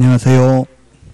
안녕하세요.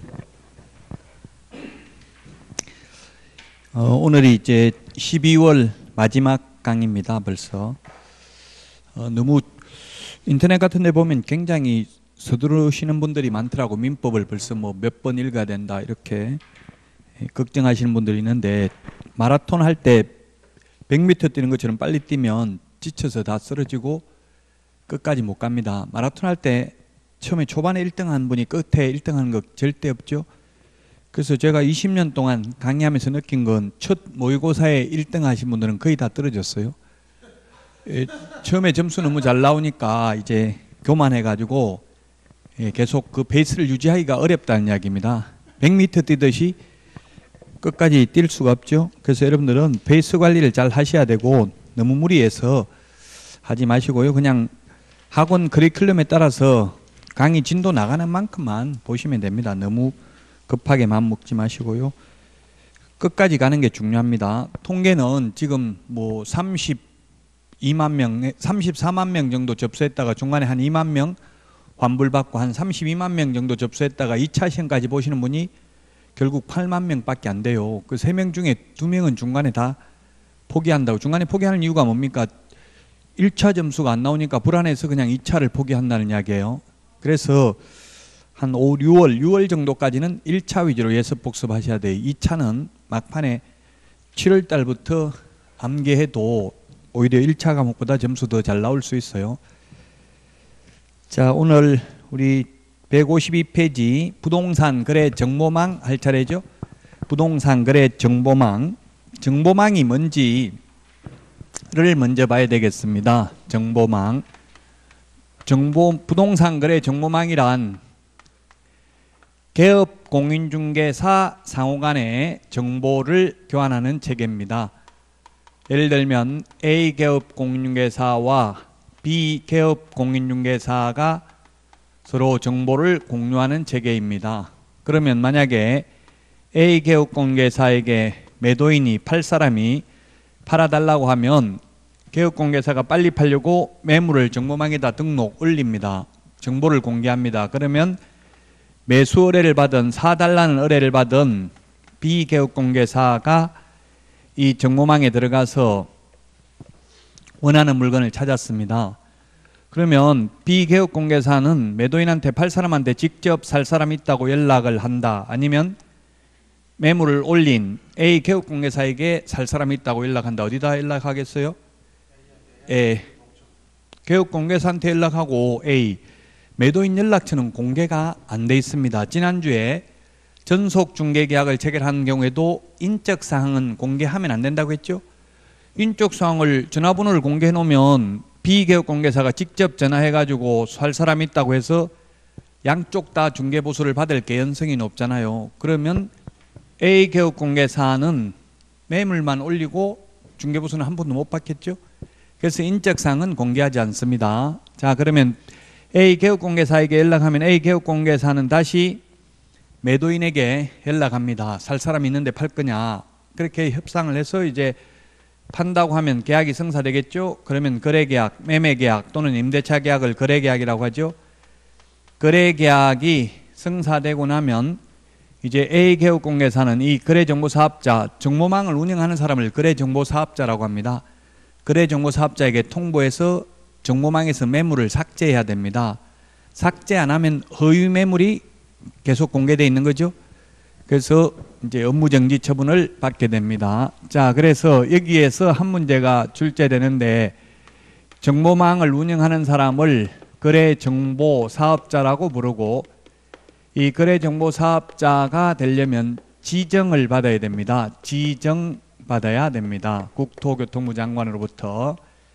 오늘이 이제 12월 마지막 강의입니다. 벌써 너무 인터넷 같은 데 보면 굉장히 서두르시는 분들이 많더라고. 민법을 벌써 뭐 몇 번 읽어야 된다 이렇게 걱정하시는 분들이 있는데, 마라톤 할 때 100m 뛰는 것처럼 빨리 뛰면 지쳐서 다 쓰러지고 끝까지 못 갑니다. 마라톤 할 때 처음에 초반에 1등 한 분이 끝에 1등 하는 거 절대 없죠. 그래서 제가 20년 동안 강의하면서 느낀 건, 첫 모의고사에 1등 하신 분들은 거의 다 떨어졌어요. 처음에 점수 너무 잘 나오니까 이제 교만해가지고 계속 그 페이스를 유지하기가 어렵다는 이야기입니다. 100m 뛰듯이 끝까지 뛸 수가 없죠. 그래서 여러분들은 페이스 관리를 잘 하셔야 되고, 너무 무리해서 하지 마시고요. 그냥 학원 커리큘럼에 따라서 강의 진도 나가는 만큼만 보시면 됩니다. 너무 급하게 마음 먹지 마시고요. 끝까지 가는 게 중요합니다. 통계는 지금 뭐 32만 명, 34만 명 정도 접수했다가 중간에 한 2만 명 환불받고 한 32만 명 정도 접수했다가 2차 시험까지 보시는 분이 결국 8만 명밖에 안 돼요. 그 3명 중에 2명은 중간에 다 포기한다고. 중간에 포기하는 이유가 뭡니까? 1차 점수가 안 나오니까 불안해서 그냥 2차를 포기한다는 이야기예요. 그래서 한 5, 6월 정도까지는 1차 위주로 예습 복습하셔야 돼요. 2차는 막판에 7월 달부터 암기해도 오히려 1차 과목보다 점수 더 잘 나올 수 있어요. 자, 오늘 우리 152페이지 부동산 거래 정보망 할 차례죠. 부동산 거래 정보망. 정보망이 뭔지를 먼저 봐야 되겠습니다. 정보망. 부동산 거래 정보망이란 개업 공인중개사 상호간의 정보를 교환하는 체계입니다. 예를 들면 A 개업 공인중개사와 B 개업 공인중개사가 서로 정보를 공유하는 체계입니다. 그러면 만약에 A 개업 공인중개사에게 매도인이 팔 사람이 팔아달라고 하면 개업공개사가 빨리 팔려고 매물을 정보망에다 등록 올립니다. 정보를 공개합니다. 그러면 매수 의뢰를 받은, 사달라는 의뢰를 받은 비개업공개사가 이 정보망에 들어가서 원하는 물건을 찾았습니다. 그러면 비개업공개사는 매도인한테 팔 사람한테 직접 살 사람이 있다고 연락을 한다. 아니면 매물을 올린 A 개업공개사에게 살 사람이 있다고 연락한다. 어디다 연락하겠어요? 개업공개사한테 연락하고 A. 매도인 연락처는 공개가 안 돼 있습니다. 지난주에 전속중개계약을 체결하는 경우에도 인적사항은 공개하면 안 된다고 했죠. 인적사항을, 전화번호를 공개해 놓으면 비개업공개사가 직접 전화해가지고 살 사람이 있다고 해서 양쪽 다 중개보수를 받을 개연성이 높잖아요. 그러면 A 개업공개사는 매물만 올리고 중개보수는 한 번도 못 받겠죠. 그래서 인적사항은 공개하지 않습니다. 자, 그러면 A 개업공개사에게 연락하면 A 개업공개사는 다시 매도인에게 연락합니다. 살 사람이 있는데 팔 거냐. 그렇게 협상을 해서 이제 판다고 하면 계약이 성사되겠죠. 그러면 거래계약, 매매계약 또는 임대차 계약을 거래계약이라고 하죠. 거래계약이 성사되고 나면 이제 A 개업공개사는 이 거래정보사업자, 정보망을 운영하는 사람을 거래정보사업자라고 합니다. 거래정보사업자에게 통보해서 정보망에서 매물을 삭제해야 됩니다. 삭제 안 하면 허위 매물이 계속 공개되어 있는 거죠. 그래서 이제 업무정지 처분을 받게 됩니다. 자, 그래서 여기에서 한 문제가 출제되는데, 정보망을 운영하는 사람을 거래정보사업자라고 부르고, 이 거래정보사업자가 되려면 지정을 받아야 됩니다. 지정받아야 됩니다. 국토교통부 장관으로부터.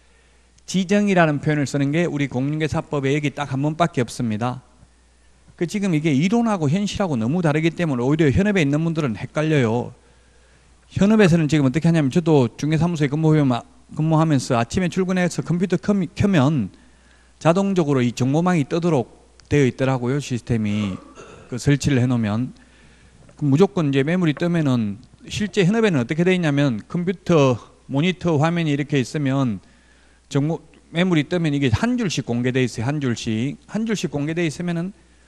지정이라는 표현을 쓰는 게 우리 공인중개사법에 여기 딱 한 번밖에 없습니다. 지금 이게 이론하고 현실하고 너무 다르기 때문에 오히려 현업에 있는 분들은 헷갈려요. 현업에서는 지금 어떻게 하냐면, 저도 중개사무소에 근무하면서 아침에 출근해서 컴퓨터 켜면 자동적으로 이 정보망이 뜨도록 되어 있더라고요. 시스템이. 설치를 해놓으면 무조건 이제 매물이 뜨면은, 실제 현업에는 어떻게 되어 있냐면, 컴퓨터 모니터 화면이 이렇게 있으면 매물이 뜨면 이게 한 줄씩 공개되어 있어요. 한 줄씩 공개되어 있으면은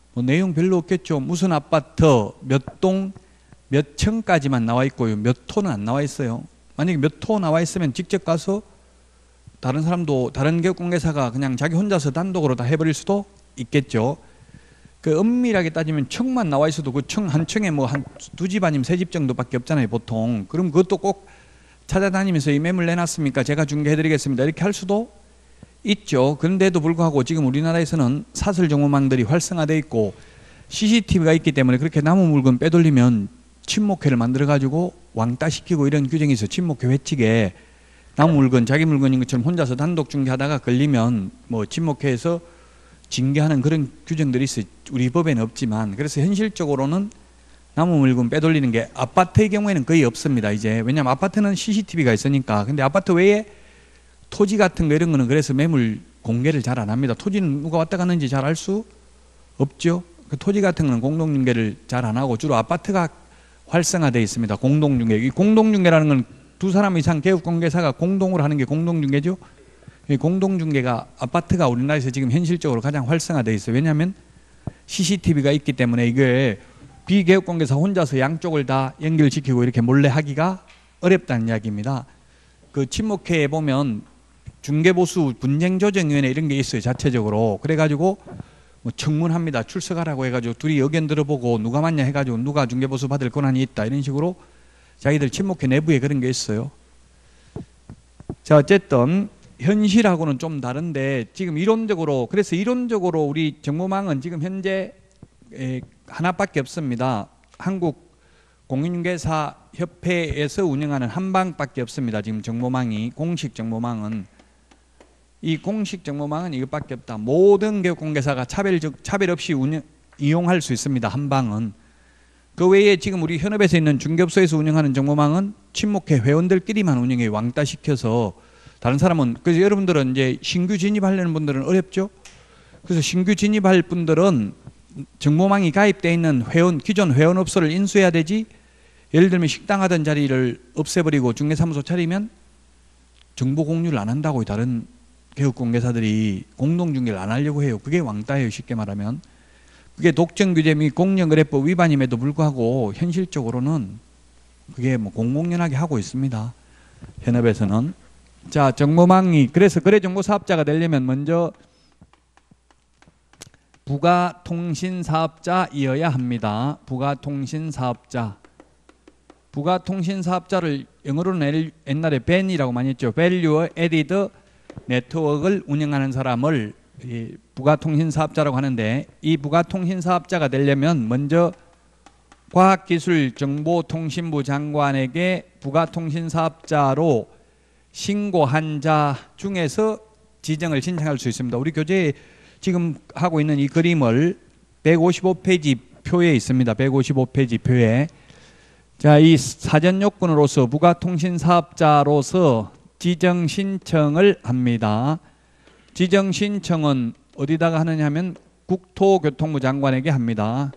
뭐 내용 별로 없겠죠. 무슨 아파트 몇 동 몇 층까지만 나와 있고요. 몇 호는 안 나와 있어요. 만약에 몇 호 나와 있으면 직접 가서 다른 사람도 다른 개업공개사가 그냥 자기 혼자서 단독으로 다 해버릴 수도 있겠죠. 그 엄밀하게 따지면 층만 나와 있어도 그 층 한 층에 뭐 한 두 집 아니면 세 집 정도밖에 없잖아요, 보통. 그럼 그것도 꼭 찾아다니면서 이 매물 내놨습니까? 제가 중개해드리겠습니다. 이렇게 할 수도 있죠. 그런데도 불구하고 지금 우리나라에서는 사설 정보망들이 활성화되어 있고 CCTV가 있기 때문에 그렇게 남은 물건 빼돌리면 친목회를 만들어가지고 왕따시키고 이런 규정이 있어요. 친목회 회칙에 남은 물건 자기 물건인 것처럼 혼자서 단독 중개하다가 걸리면 뭐 친목회에서 징계하는 그런 규정들이 있어요. 우리 법에는 없지만. 그래서 현실적으로는 남은 물건 빼돌리는 게 아파트의 경우에는 거의 없습니다. 이제 왜냐하면 아파트는 CCTV가 있으니까. 근데 아파트 외에 토지 같은 거 이런 거는 그래서 매물 공개를 잘 안 합니다. 토지는 누가 왔다 갔는지 잘 알 수 없죠. 그 토지 같은 거는 공동중개를 잘 안 하고 주로 아파트가 활성화되어 있습니다. 공동중개. 이 공동중개라는 건 두 사람 이상 개업공개사가 공동으로 하는 게 공동중개죠. 이 공동중개가 아파트가 우리나라에서 지금 현실적으로 가장 활성화되어 있어요. 왜냐하면 CCTV가 있기 때문에 이게 비개업공개사 혼자서 양쪽을 다 연결시키고 이렇게 몰래 하기가 어렵다는 이야기입니다. 그 친목회에 보면 중개보수 분쟁조정위원회 이런 게 있어요. 자체적으로. 그래가지고 뭐 청문합니다. 출석하라고 해가지고 둘이 의견 들어보고 누가 맞냐 해가지고 누가 중개보수 받을 권한이 있다 이런 식으로 자기들 친목회 내부에 그런 게 있어요. 자, 어쨌든 현실하고는 좀 다른데 지금 이론적으로, 그래서 이론적으로 우리 정보망은 지금 현재 하나밖에 없습니다. 한국 공인중개사 협회에서 운영하는 한방밖에 없습니다. 지금 정보망이, 공식 정보망은. 이 공식 정보망은 이것밖에 없다. 모든 개업공개사가 차별 없이 이용할 수 있습니다. 한방은. 그 외에 지금 우리 현업에서 있는 중개업소에서 운영하는 정보망은 친목회 회원들끼리만 운영해요. 왕따시켜서. 다른 사람은. 그래서 여러분들은 이제 신규 진입하려는 분들은 어렵죠. 그래서 신규 진입할 분들은 정보망이 가입되어 있는 기존 회원업소를 인수해야 되지. 예를 들면 식당 하던 자리를 없애버리고 중개사무소 차리면 정보 공유를 안 한다고요. 다른 개업공개사들이 공동중개를 안 하려고 해요. 그게 왕따예요. 쉽게 말하면. 그게 독점규제 및 공정거래법 위반임에도 불구하고 현실적으로는 그게 뭐 공공연하게 하고 있습니다. 현업에서는. 자, 정보망이, 그래서 거래정보사업자가 되려면 먼저 부가통신사업자이어야 합니다. 부가통신사업자. 부가통신사업자를 영어로는 옛날에 BAN이라고 많이 했죠. Value Added Network을 운영하는 사람을 부가통신사업자라고 하는데, 이 부가통신사업자가 되려면 먼저 과학기술정보통신부 장관에게 부가통신사업자로 신고한 자 중에서 지정을 신청할 수 있습니다. 우리 교재에 지금 하고 있는 이 그림을 155페이지 표에 있습니다. 155페이지 표에. 자, 이 사전 요건으로서 부가통신사업자로서 지정 신청을 합니다. 지정 신청은 어디다가 하느냐 하면 국토교통부 장관에게 합니다.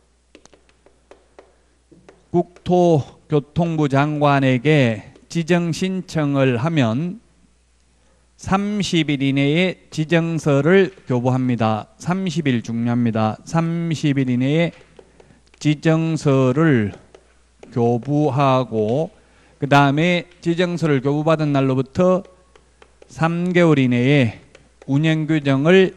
국토교통부 장관에게 지정 신청을 하면 30일 이내에 지정서를 교부합니다. 30일 중요합니다. 30일 이내에 지정서를 교부하고 그 다음에 지정서를 교부받은 날로부터 3개월 이내에 운영규정을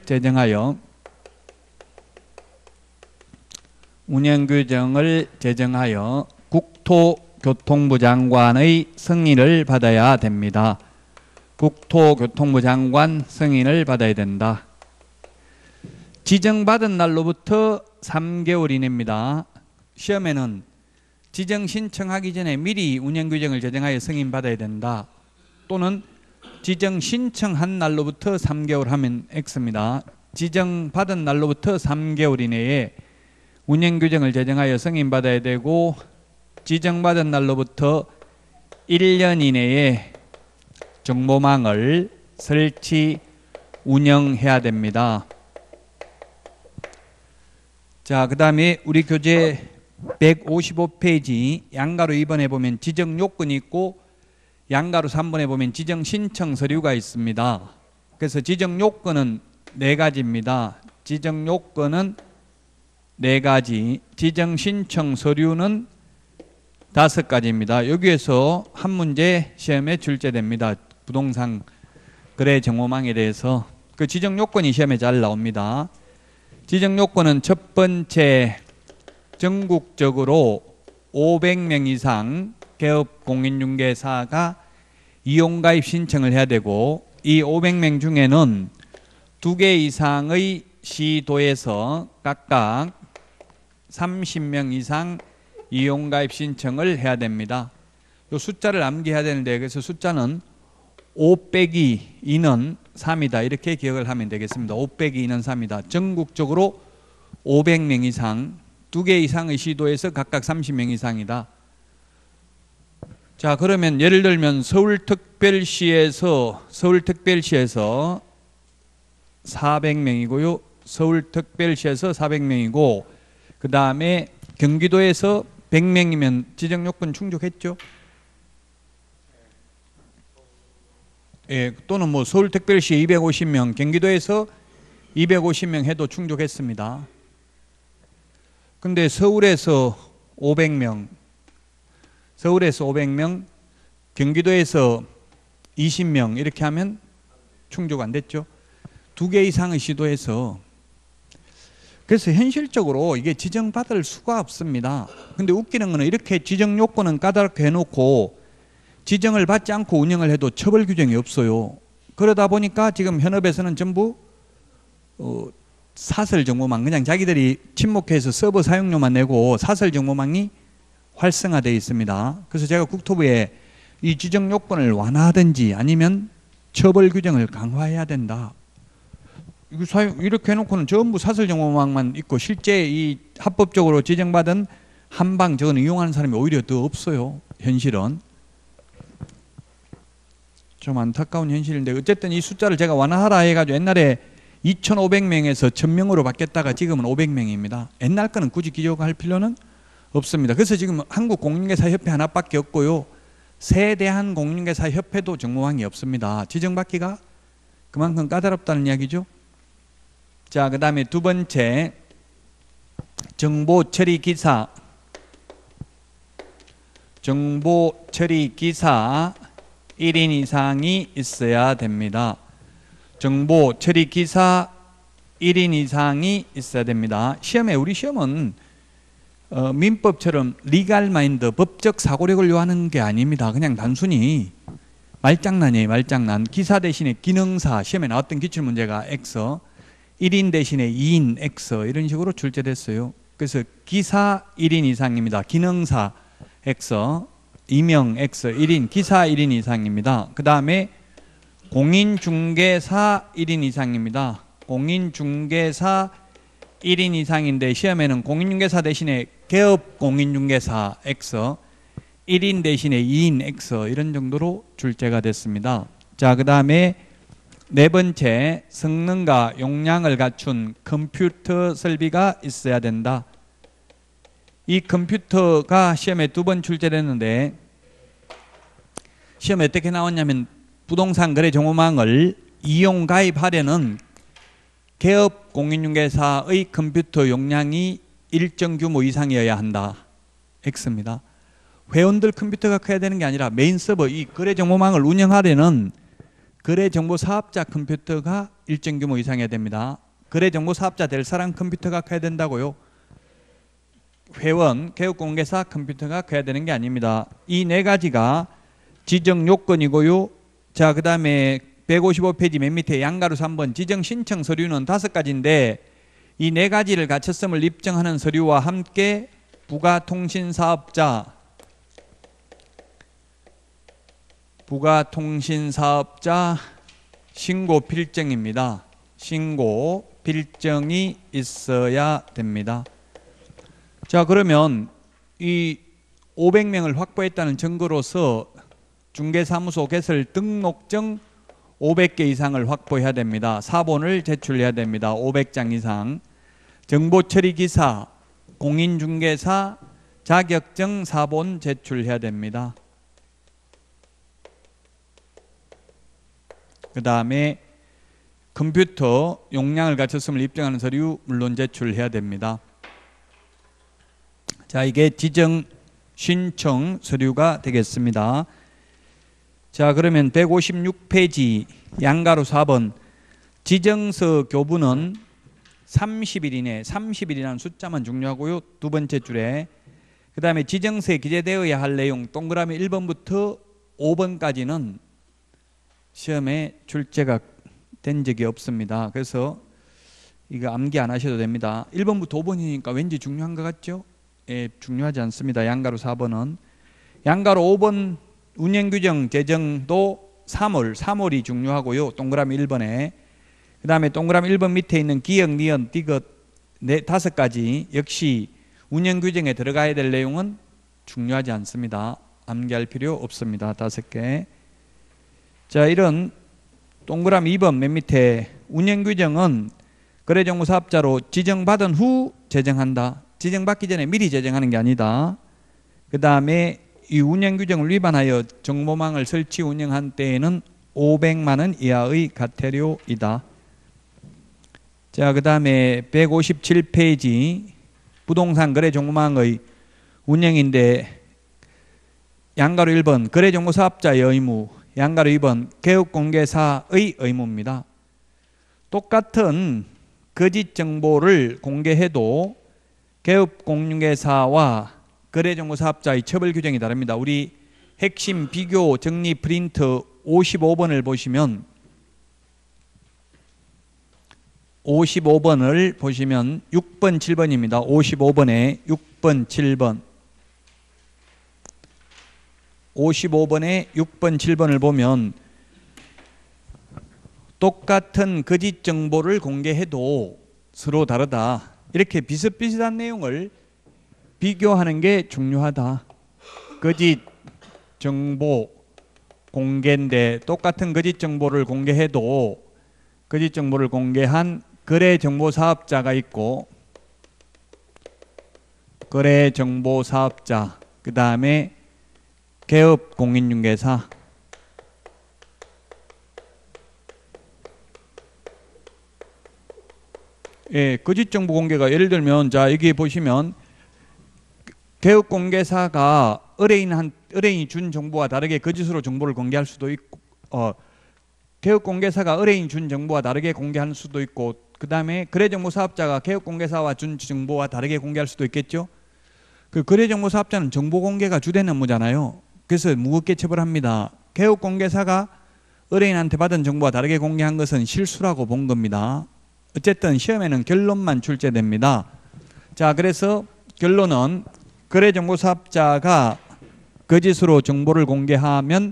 제정하여 국토교통부 장관의 승인을 받아야 됩니다. 국토교통부 장관 승인을 받아야 된다. 지정받은 날로부터 3개월 이내입니다. 시험에는 지정 신청하기 전에 미리 운영규정을 제정하여 승인받아야 된다. 또는 지정 신청한 날로부터 3개월 하면 X입니다. 지정받은 날로부터 3개월 이내에 운영규정을 제정하여 승인받아야 되고, 지정받은 날로부터 1년 이내에 정보망을 설치, 운영해야 됩니다. 자, 그 다음에 우리 교재 155페이지 양가로 2번에 보면 지정 요건이 있고, 양가로 3번에 보면 지정 신청 서류가 있습니다. 그래서 지정 요건은 4가지입니다. 지정 요건은 4가지, 지정 신청 서류는 5가지입니다. 여기에서 한 문제 시험에 출제됩니다. 부동산 거래 정보망에 대해서. 그 지정 요건이 시험에 잘 나옵니다. 지정 요건은 첫 번째, 전국적으로 500명 이상 개업 공인중개사가 이용가입 신청을 해야 되고, 이 500명 중에는 2개 이상의 시도에서 각각 30명 이상 이용가입 신청을 해야 됩니다. 이 숫자를 암기해야 되는데, 그래서 숫자는 5 빼기 2는 3이다. 이렇게 기억을 하면 되겠습니다. 5 빼기 2는 3이다. 전국적으로 500명 이상, 2개 이상의 시도에서 각각 30명 이상이다. 자, 그러면 예를 들면 서울특별시에서 400명이고요. 서울특별시에서 400명이고, 그 다음에 경기도에서 100명이면 지정 요건 충족했죠? 예, 또는 뭐 서울특별시 250명, 경기도에서 250명 해도 충족했습니다. 근데 서울에서 500명, 경기도에서 20명 이렇게 하면 충족 안 됐죠? 2개 이상의 시도에서. 그래서 현실적으로 이게 지정받을 수가 없습니다. 근데 웃기는 거는 이렇게 지정 요건은 까다롭게 해놓고 지정을 받지 않고 운영을 해도 처벌 규정이 없어요. 그러다 보니까 지금 현업에서는 전부 사설 정보망, 그냥 자기들이 친목해서 서버 사용료만 내고 사설 정보망이 활성화되어 있습니다. 그래서 제가 국토부에 이 지정 요건을 완화하든지 아니면 처벌 규정을 강화해야 된다. 이렇게 해놓고는 전부 사설 정보망만 있고 실제 이 합법적으로 지정받은 한방 저건 이용하는 사람이 오히려 더 없어요. 현실은. 좀 안타까운 현실인데, 어쨌든 이 숫자를 제가 완화하라 해가지고 옛날에 2,500명에서 1,000명으로 바뀌었다가 지금은 500명입니다. 옛날 거는 굳이 기억할 필요는 없습니다. 그래서 지금 한국공인중개사협회 하나밖에 없고요. 세대한 공인중개사협회도 정보망이 없습니다. 지정받기가 그만큼 까다롭다는 이야기죠. 자, 그 다음에 두 번째, 정보처리기사 1인 이상이 있어야 됩니다. 정보처리기사 1인 이상이 있어야 됩니다. 시험에, 우리 시험은 민법처럼 리갈 마인드, 법적 사고력을 요하는 게 아닙니다. 그냥 단순히 말장난이에요. 말장난. 기사 대신에 기능사, 시험에 나왔던 기출문제가 X, 1인 대신에 2인 X 이런 식으로 출제됐어요. 그래서 기사 1인 이상입니다. 기능사 X, 이명 X, 1인, 기사 1인 이상입니다. 그 다음에 공인중개사 1인 이상입니다. 공인중개사 1인 이상인데 시험에는 공인중개사 대신에 개업 공인중개사 X, 1인 대신에 2인 X 이런 정도로 출제가 됐습니다. 자, 그 다음에 네 번째, 성능과 용량을 갖춘 컴퓨터 설비가 있어야 된다. 이 컴퓨터가 시험에 2번 출제됐는데 시험에 어떻게 나왔냐면 부동산 거래 정보망을 이용 가입하려는 개업 공인중개사의 컴퓨터 용량이 일정 규모 이상이어야 한다. X입니다. 회원들 컴퓨터가 커야 되는 게 아니라 메인 서버, 이 거래 정보망을 운영하려는 거래 정보 사업자 컴퓨터가 일정 규모 이상이어야 됩니다. 거래 정보 사업자 될 사람 컴퓨터가 커야 된다고요. 회원, 개업 공개사 컴퓨터가 커야 되는 게 아닙니다. 이 네 가지가 지정 요건이고요. 자, 그 다음에 155페이지 맨 밑에 양가로 3번 지정 신청 서류는 5가지인데 이 네 가지를 갖췄음을 입증하는 서류와 함께 부가통신사업자 신고 필증입니다. 신고 필증이 있어야 됩니다. 자, 그러면 이 500명을 확보했다는 증거로서 중개사무소 개설 등록증 500개 이상을 확보해야 됩니다. 사본을 제출해야 됩니다. 500장 이상. 정보처리기사, 공인중개사 자격증 사본 제출해야 됩니다. 그 다음에 컴퓨터 용량을 갖췄음을 입증하는 서류 물론 제출해야 됩니다. 자, 이게 지정 신청 서류가 되겠습니다. 자, 그러면 156페이지 양가로 4번 지정서 교부는 30일 이내, 30일이라는 숫자만 중요하고요. 두 번째 줄에 그 다음에 지정서에 기재되어야 할 내용 동그라미 1번부터 5번까지는 시험에 출제가 된 적이 없습니다. 그래서 이거 암기 안 하셔도 됩니다. 1번부터 5번이니까 왠지 중요한 것 같죠? 예, 중요하지 않습니다. 양가로 4번은. 양가로 5번 운영규정 제정도 3월, 이 중요하고요. 동그라미 1번에. 그 다음에 동그라미 1번 밑에 있는 기역, 니은, 디귿 5가지 역시 운영규정에 들어가야 될 내용은 중요하지 않습니다. 암기할 필요 없습니다. 5개. 자, 이런 동그라미 2번 맨 밑에 운영규정은 거래정보사업자로 지정받은 후 제정한다. 지정받기 전에 미리 제정하는 게 아니다. 그 다음에 이 운영규정을 위반하여 정보망을 설치 운영한 때에는 500만 원 이하의 과태료이다. 자, 그 다음에 157페이지 부동산 거래정보망의 운영인데 양가로 1번 거래정보사업자의 의무, 양가로 2번 개업공개사의 의무입니다. 똑같은 거짓 정보를 공개해도 개업공개사와 거래정보사업자의 처벌 규정이 다릅니다. 우리 핵심 비교 정리 프린트 55번을 보시면 6번, 7번입니다. 55번에 6번, 7번 55번에 6번, 7번을 보면 똑같은 거짓 정보를 공개해도 서로 다르다. 이렇게 비슷비슷한 내용을 비교하는 게 중요하다. 거짓 정보 공개인데 똑같은 거짓 정보를 공개해도 거짓 정보를 공개한 거래정보사업자가 있고 거래정보사업자, 그 다음에 개업공인중개사, 예, 거짓 정보 공개가 예를 들면 자 여기 보시면 개업공개사가 의뢰인이 준 정보와 다르게 거짓으로 정보를 공개할 수도 있고 개업공개사가 의뢰인이 준 정보와 다르게 공개할 수도 있고 그 다음에 거래정보사업자가 개업공개사와 준 정보와 다르게 공개할 수도 있겠죠. 그 거래정보사업자는 정보공개가 주된 업무잖아요. 그래서 무겁게 처벌합니다. 개업공개사가 의뢰인한테 받은 정보와 다르게 공개한 것은 실수라고 본 겁니다. 어쨌든 시험에는 결론만 출제됩니다. 자, 그래서 결론은 거래정보사업자가 거짓으로 정보를 공개하면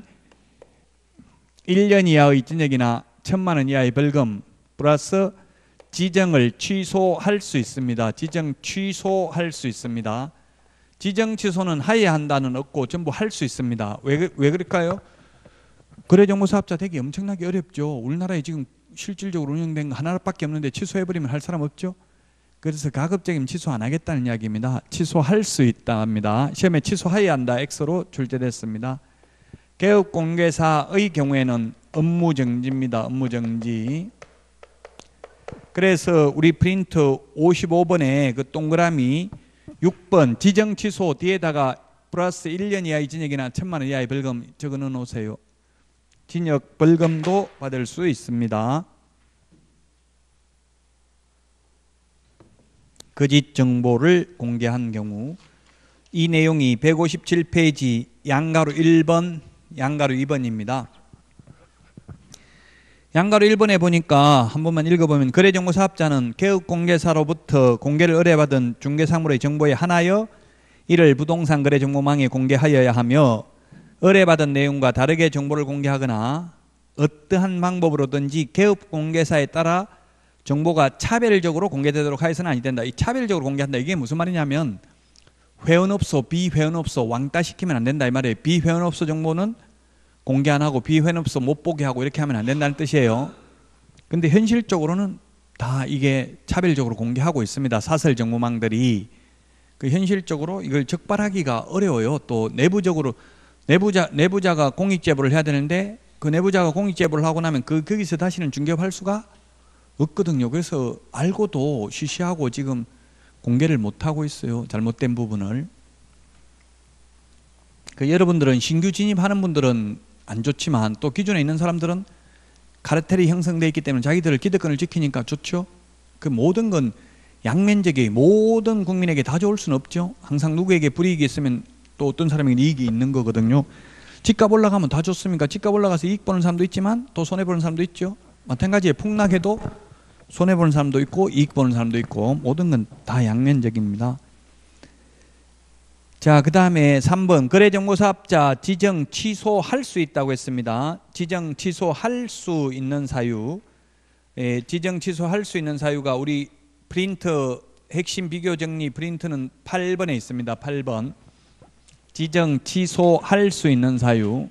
1년 이하의 징역이나 1,000만 원 이하의 벌금 플러스 지정을 취소할 수 있습니다. 지정 취소할 수 있습니다. 지정 취소는 하여야 한다는 없고 전부 할 수 있습니다. 왜 그럴까요? 거래정보사업자 되기 엄청나게 어렵죠. 우리나라에 지금 실질적으로 운영된 거 하나밖에 없는데 취소해버리면 할 사람 없죠. 그래서 가급적이면 취소 안 하겠다는 이야기입니다. 취소할 수 있다 합니다. 시험에 취소하여야 한다 X로 출제됐습니다. 개업공개사의 경우에는 업무정지입니다. 업무정지. 그래서 우리 프린트 55번에 그 동그라미 6번 지정 취소 뒤에다가 플러스 1년 이하의 징역이나 1,000만 원 이하의 벌금 적어 놓으세요. 징역 벌금도 받을 수 있습니다. 거짓 정보를 공개한 경우 이 내용이 157페이지 양가로 1번, 양가로 2번입니다. 양가로 1번에 보니까 한 번만 읽어보면 거래정보사업자는 개업공개사로부터 공개를 의뢰받은 중개사물의 정보에 한하여 이를 부동산 거래정보망에 공개하여야 하며 의뢰받은 내용과 다르게 정보를 공개하거나 어떠한 방법으로든지 개업공개사에 따라 정보가 차별적으로 공개되도록 하여서는 아니 된다. 이 차별적으로 공개한다. 이게 무슨 말이냐면 회원업소, 비회원업소 왕따 시키면 안 된다 이 말이에요. 비회원업소 정보는 공개 안 하고 비회원업소 못 보게 하고 이렇게 하면 안 된다는 뜻이에요. 근데 현실적으로는 다 이게 차별적으로 공개하고 있습니다. 사설 정보망들이. 그 현실적으로 이걸 적발하기가 어려워요. 또 내부적으로 내부자가 공익제보를 해야 되는데 그 내부자가 공익제보를 하고 나면 거기서 다시는 중개할 수가 없거든요. 그래서 알고도 쉬쉬하고 지금 공개를 못 하고 있어요. 잘못된 부분을. 그 여러분들은 신규 진입하는 분들은 안 좋지만 또 기존에 있는 사람들은 카르텔이 형성되어 있기 때문에 자기들 기득권을 지키니까 좋죠. 그 모든 건 양면적이 모든 국민에게 다 좋을 수는 없죠. 항상 누구에게 불이익이 있으면 또 어떤 사람에게 이익이 있는 거거든요. 집값 올라가면 다 좋습니까? 집값 올라가서 이익 보는 사람도 있지만 또 손해 보는 사람도 있죠. 마찬가지에 폭락해도 손해 보는 사람도 있고 이익 보는 사람도 있고 모든 건 다 양면적입니다. 자, 그 다음에 3번 거래정보사업자 지정 취소할 수 있다고 했습니다. 지정 취소할 수 있는 사유, 지정 취소할 수 있는 사유가 우리 프린터 핵심 비교 정리 프린트는 8번에 있습니다. 8번 지정 취소할 수 있는 사유,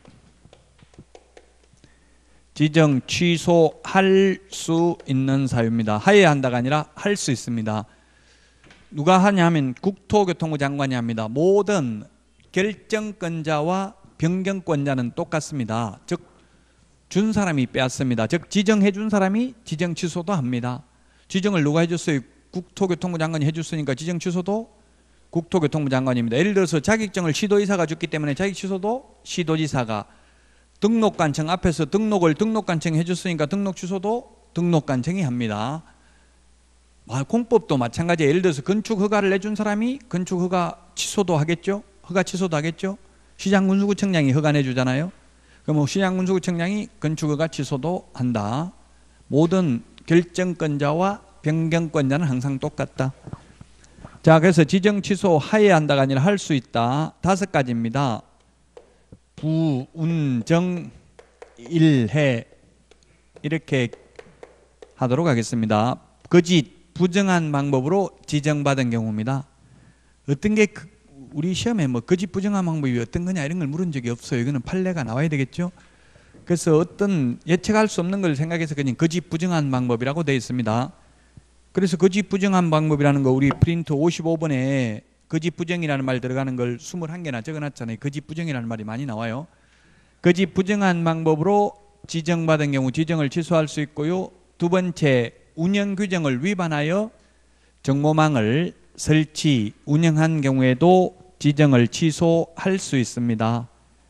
지정 취소할 수 있는 사유입니다. 하여야 한다가 아니라 할 수 있습니다. 누가 하냐 하면 국토교통부 장관이 합니다. 모든 결정권자와 변경권자는 똑같습니다. 즉 준 사람이 빼앗습니다. 즉 지정해 준 사람이 지정 취소도 합니다. 지정을 누가 해줬어요? 국토교통부 장관이 해줬으니까 지정 취소도 국토교통부 장관입니다. 예를 들어서 자격증을 시도의사가 줬기 때문에 자격 취소도 시도지사가, 등록관청 앞에서 등록을 등록관청이 해줬으니까 등록 취소도 등록관청이 합니다. 공법도 마찬가지예요. 예를 들어서 건축 허가를 내준 사람이 건축 허가 취소도 하겠죠. 허가 취소도 하겠죠. 시장군수구청장이 허가 내주잖아요. 그럼 시장군수구청장이 건축 허가 취소도 한다. 모든 결정권자와 변경권자는 항상 똑같다. 자, 그래서 지정 취소 하여야 한다가 아니라 할 수 있다. 5가지입니다. 부, 운, 정, 일, 해 이렇게 하도록 하겠습니다. 거짓, 부정한 방법으로 지정받은 경우입니다. 어떤 게 우리 시험에 뭐 거짓 부정한 방법이 어떤 거냐 이런 걸 물은 적이 없어요. 이거는 판례가 나와야 되겠죠. 그래서 어떤 예측할 수 없는 걸 생각해서 그냥 거짓 부정한 방법이라고 되어 있습니다. 그래서 거짓 부정한 방법이라는 거 우리 프린트 55번에 거짓 부정이라는 말 들어가는 걸 21개나 적어놨잖아요. 거짓 부정이라는 말이 많이 나와요. 거짓 부정한 방법으로 지정받은 경우 지정을 취소할 수 있고요. 두 번째, 운영 규정을 위반하여 정보망을 설치, 운영한 경우에도 지정을 취소할 수 있습니다.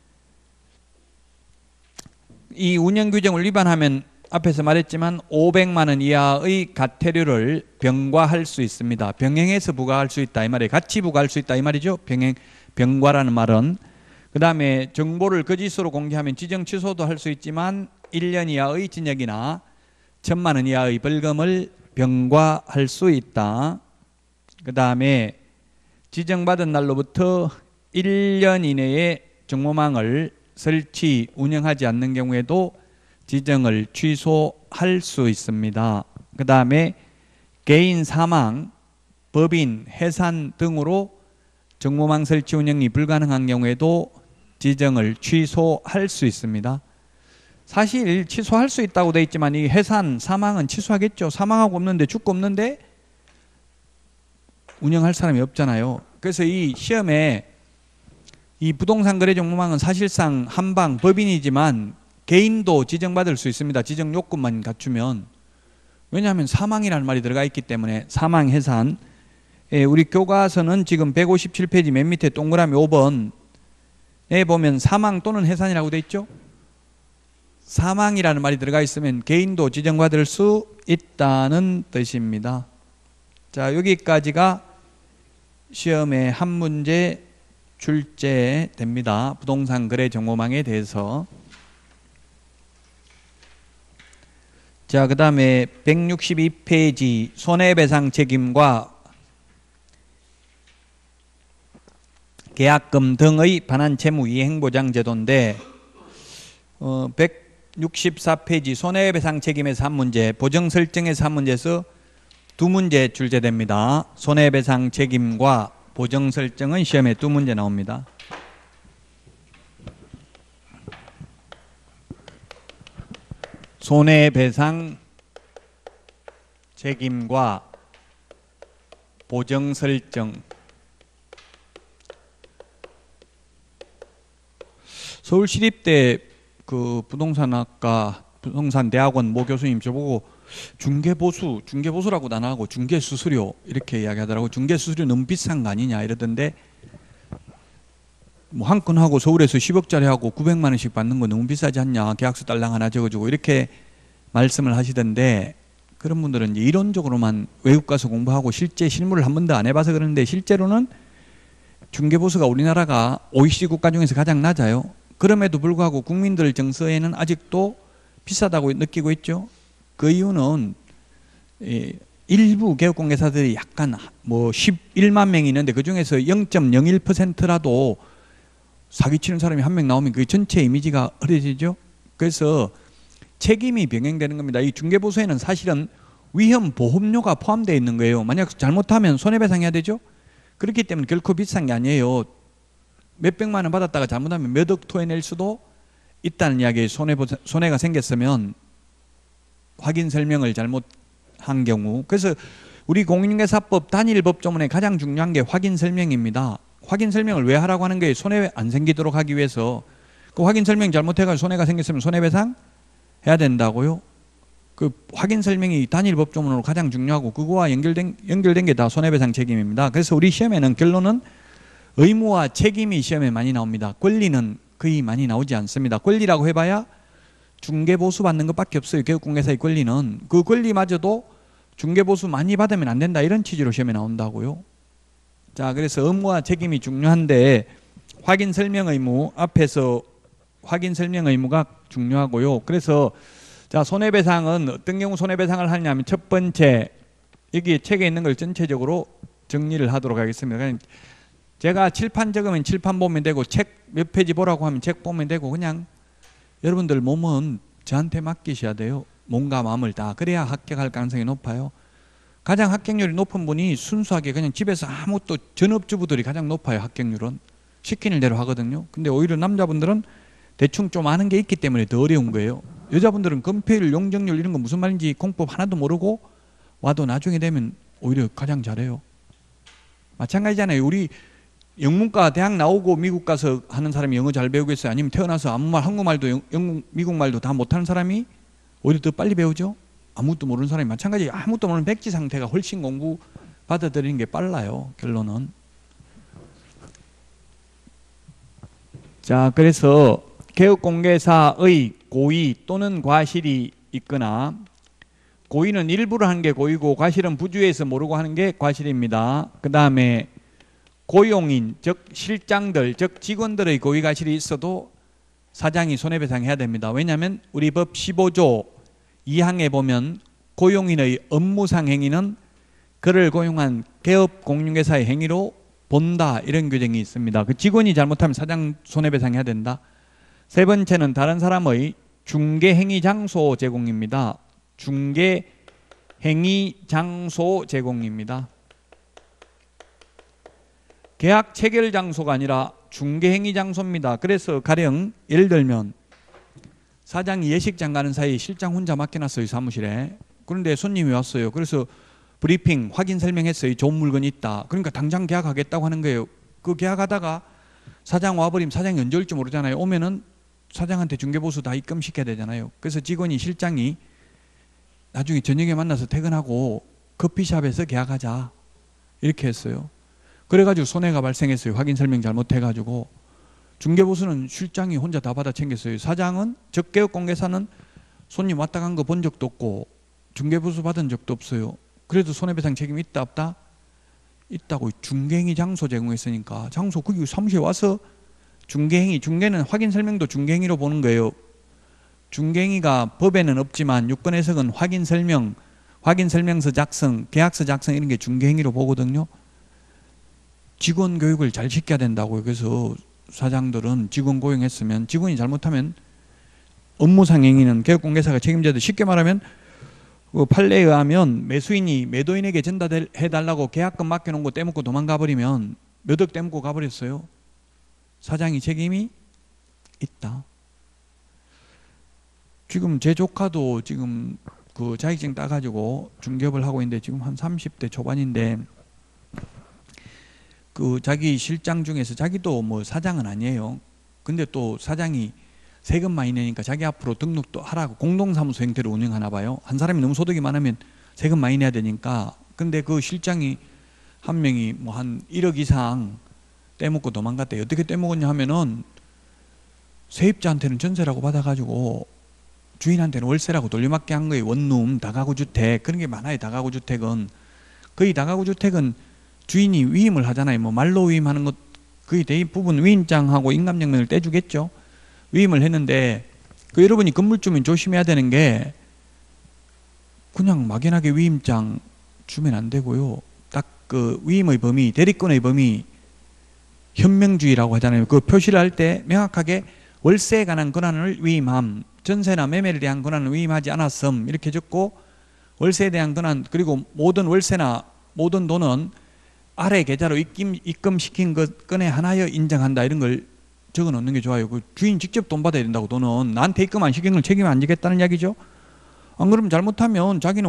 이 운영 규정을 위반하면 앞에서 말했지만 500만 원 이하의 과태료를 병과할 수 있습니다. 병행해서 부과할 수 있다 이 말이에요. 같이 부과할 수 있다 이 말이죠. 병과라는 말은. 그 다음에 정보를 거짓으로 공개하면 지정 취소도 할 수 있지만 1년 이하의 징역이나 1,000만 원 이하의 벌금을 병과할 수 있다. 그 다음에 지정받은 날로부터 1년 이내에 정보망을 설치, 운영하지 않는 경우에도 지정을 취소할 수 있습니다. 그 다음에 개인 사망, 법인, 해산 등으로 정보망 설치 운영이 불가능한 경우에도 지정을 취소할 수 있습니다. 사실 취소할 수 있다고 되어 있지만 이 해산, 사망은 취소하겠죠. 사망하고 없는데 죽고 없는데 운영할 사람이 없잖아요. 그래서 이 시험에 이 부동산 거래 정보망은 사실상 한방 법인이지만 개인도 지정받을 수 있습니다. 지정 요건만 갖추면. 왜냐하면 사망이라는 말이 들어가 있기 때문에. 사망, 해산. 우리 교과서는 지금 157페이지 맨 밑에 동그라미 5번에 보면 사망 또는 해산이라고 되어 있죠. 사망이라는 말이 들어가 있으면 개인도 지정받을 수 있다는 뜻입니다. 자, 여기까지가 시험에 한 문제 출제됩니다. 부동산 거래 정보망에 대해서. 자, 그 다음에 162페이지 손해배상 책임과 계약금 등의 반환 채무 이행보장 제도인데 164페이지 손해배상 책임에서 한 문제, 보정 설정에서 한 문제에서 두 문제 출제됩니다. 손해배상 책임과 보정 설정은 시험에 두 문제 나옵니다. 손해배상 책임과 보정 설정. 서울시립대 그 부동산학과 부동산대학원 모 교수님 저보고 중개보수라고 안 하고 중개수수료 이렇게 이야기하더라고. 중개수수료 너무 비싼 거 아니냐 이러던데 뭐 한 건 하고 서울에서 10억짜리 하고 900만 원씩 받는 거 너무 비싸지 않냐, 계약서 딸랑 하나 적어주고 이렇게 말씀을 하시던데, 그런 분들은 이제 이론적으로만 외국 가서 공부하고 실제 실무를 한 번도 안 해봐서 그러는데, 실제로는 중개보수가 우리나라가 OECD 국가 중에서 가장 낮아요. 그럼에도 불구하고 국민들 정서에는 아직도 비싸다고 느끼고 있죠. 그 이유는 일부 개업공개사들이 약간 뭐 11만 명이 있는데 그 중에서 0.01%라도 사기치는 사람이 한 명 나오면 그 전체 이미지가 흐려지죠. 그래서 책임이 병행되는 겁니다. 이 중개보수에는 사실은 위험 보험료가 포함되어 있는 거예요. 만약 잘못하면 손해배상해야 되죠. 그렇기 때문에 결코 비싼 게 아니에요. 몇백만 원 받았다가 잘못하면 몇 억 토해낼 수도 있다는 이야기에 손해가 생겼으면 확인 설명을 잘못한 경우. 그래서 우리 공인중개사법 단일법조문에 가장 중요한 게 확인 설명입니다. 확인 설명을 왜 하라고 하는 거예요? 손해 안 생기도록 하기 위해서. 그 확인 설명 잘못해가지고 손해가 생겼으면 손해배상 해야 된다고요. 그 확인 설명이 단일법조문으로 가장 중요하고 그거와 연결된 게 다 손해배상 책임입니다. 그래서 우리 시험에는 결론은 의무와 책임이 시험에 많이 나옵니다. 권리는 거의 많이 나오지 않습니다. 권리라고 해봐야 중개보수 받는 것밖에 없어요. 개업공개사의 권리는. 그 권리마저도 중개보수 많이 받으면 안 된다, 이런 취지로 시험에 나온다고요. 자, 그래서 의무와 책임이 중요한데 확인 설명 의무, 앞에서 확인 설명 의무가 중요하고요. 그래서 자, 손해배상은 어떤 경우 손해배상을 하냐면, 첫 번째, 여기 책에 있는 걸 전체적으로 정리를 하도록 하겠습니다. 제가 칠판 적으면 칠판 보면 되고, 책 몇 페이지 보라고 하면 책 보면 되고, 그냥 여러분들 몸은 저한테 맡기셔야 돼요. 몸과 마음을 다. 그래야 합격할 가능성이 높아요. 가장 합격률이 높은 분이 순수하게 그냥 집에서 아무것도, 전업주부들이 가장 높아요. 합격률은 시키는 대로 하거든요. 근데 오히려 남자분들은 대충 좀 아는 게 있기 때문에 더 어려운 거예요. 여자분들은 건폐율, 용적률 이런 거 무슨 말인지 공법 하나도 모르고 와도 나중에 되면 오히려 가장 잘해요. 마찬가지잖아요. 우리 영문과 대학 나오고 미국 가서 하는 사람이 영어 잘 배우겠어요? 아니면 태어나서 아무 말, 한국말도 미국말도 다 못하는 사람이 오히려 더 빨리 배우죠? 아무것도 모르는 사람이. 마찬가지, 아무것도 모르는 백지 상태가 훨씬 공부 받아들이는 게 빨라요. 결론은. 자, 그래서 개업공개사의 고의 또는 과실이 있거나, 고의는 일부러 하는 게 고의고 과실은 부주의해서 모르고 하는 게 과실입니다. 그 다음에 고용인, 즉 실장들, 즉 직원들의 고의 과실이 있어도 사장이 손해배상해야 됩니다. 왜냐하면 우리 법 15조 2항에 보면 고용인의 업무상 행위는 그를 고용한 개업공인중개사의 행위로 본다, 이런 규정이 있습니다. 그 직원이 잘못하면 사장 손해배상해야 된다. 세 번째는 다른 사람의 중개행위 장소 제공입니다. 중개행위 장소 제공입니다. 계약 체결 장소가 아니라 중개행위 장소입니다. 그래서 가령 예를 들면 사장이 예식장 가는 사이 실장 혼자 맡겨놨어요, 사무실에. 그런데 손님이 왔어요. 그래서 브리핑, 확인 설명했어요. 좋은 물건이 있다. 그러니까 당장 계약하겠다고 하는 거예요. 그 계약하다가 사장 와버리면 사장이 언제 올지 모르잖아요. 오면은 사장한테 중개보수 다 입금시켜야 되잖아요. 그래서 직원이, 실장이 나중에 저녁에 만나서 퇴근하고 커피숍에서 계약하자, 이렇게 했어요. 그래가지고 손해가 발생했어요. 확인 설명 잘못해가지고. 중개보수는 실장이 혼자 다 받아 챙겼어요. 사장은, 즉 개업공개사는 손님 왔다 간 거 본 적도 없고 중개보수 받은 적도 없어요. 그래도 손해배상 책임이 있다 없다? 있다고. 중개행위 장소 제공했으니까. 장소, 거기 사무실에 와서 중개행위, 중개는 확인 설명도 중개행위로 보는 거예요. 중개행위가 법에는 없지만 유권 해석은 확인 설명, 확인 설명서 작성, 계약서 작성 이런 게 중개행위로 보거든요. 직원 교육을 잘 시켜야 된다고요. 그래서 사장들은 직원 고용했으면, 직원이 잘못하면 업무상 행위는 개업공개사가 책임져도, 쉽게 말하면 그 판례에 의하면 매수인이 매도인에게 전달해달라고 계약금 맡겨놓은 거 떼먹고 도망가 버리면 몇 억 떼먹고 가버렸어요. 사장이 책임이 있다. 지금 제 조카도 지금 그 자격증 따가지고 중개업을 하고 있는데 지금 한 30대 초반인데, 그 자기 실장 중에서, 자기도 뭐 사장은 아니에요. 근데 또 사장이 세금 많이 내니까 자기 앞으로 등록도 하라고 공동사무소 형태로 운영하나 봐요. 한 사람이 너무 소득이 많으면 세금 많이 내야 되니까. 근데 그 실장이 한 명이 뭐 한 1억 이상 떼먹고 도망갔대요. 어떻게 떼먹었냐 하면은 세입자한테는 전세라고 받아가지고 주인한테는 월세라고 돌려막기 한 거예요. 원룸, 다가구 주택 그런 게 많아요. 다가구 주택은 거의 다가구 주택은 주인이 위임을 하잖아요. 뭐 말로 위임하는 것 거의 대부분 위임장하고 인감증명을 떼주겠죠. 위임을 했는데 그 여러분이 건물주면 조심해야 되는 게 그냥 막연하게 위임장 주면 안 되고요. 딱 그 위임의 범위, 대리권의 범위 현명주의라고 하잖아요. 그 표시를 할 때 명확하게 월세에 관한 권한을 위임함, 전세나 매매에 대한 권한을 위임하지 않았음 이렇게 적고 월세에 대한 권한 그리고 모든 월세나 모든 돈은 아래 계좌로 입금시킨 건에 하나여 인정한다 이런 걸 적어 놓는 게 좋아요. 그 주인 직접 돈 받아야 된다고 돈은 나한테 입금 안 시킨 걸 책임 안 지겠다는 이야기죠. 안 그러면 잘못하면 자기는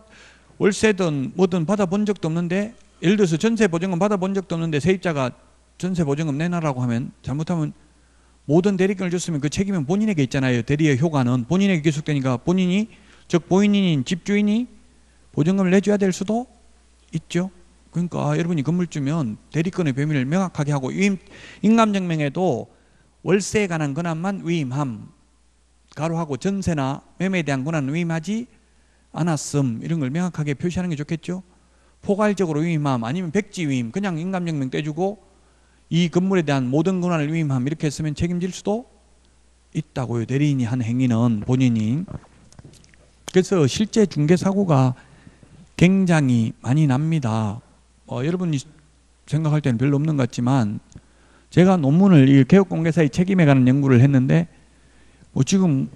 월세든 뭐든 받아본 적도 없는데 예를 들어서 전세 보증금 받아본 적도 없는데 세입자가 전세 보증금 내놔라고 하면 잘못하면 모든 대리권을 줬으면 그 책임은 본인에게 있잖아요. 대리의 효과는 본인에게 계속되니까 본인이 즉 본인인 집주인이 보증금을 내줘야 될 수도 있죠. 그러니까 여러분이 건물주면 대리권의 범위를 명확하게 하고 인감증명에도 월세에 관한 권한만 위임함 가로하고 전세나 매매에 대한 권한은 위임하지 않았음 이런 걸 명확하게 표시하는 게 좋겠죠. 포괄적으로 위임함 아니면 백지 위임 그냥 인감증명 떼주고 이 건물에 대한 모든 권한을 위임함 이렇게 했으면 책임질 수도 있다고요. 대리인이 한 행위는 본인이. 그래서 실제 중개사고가 굉장히 많이 납니다. 여러분이 생각할 때는 별로 없는 것 같지만 제가 논문을 이 개업공개사의 책임에 관한 연구를 했는데 지금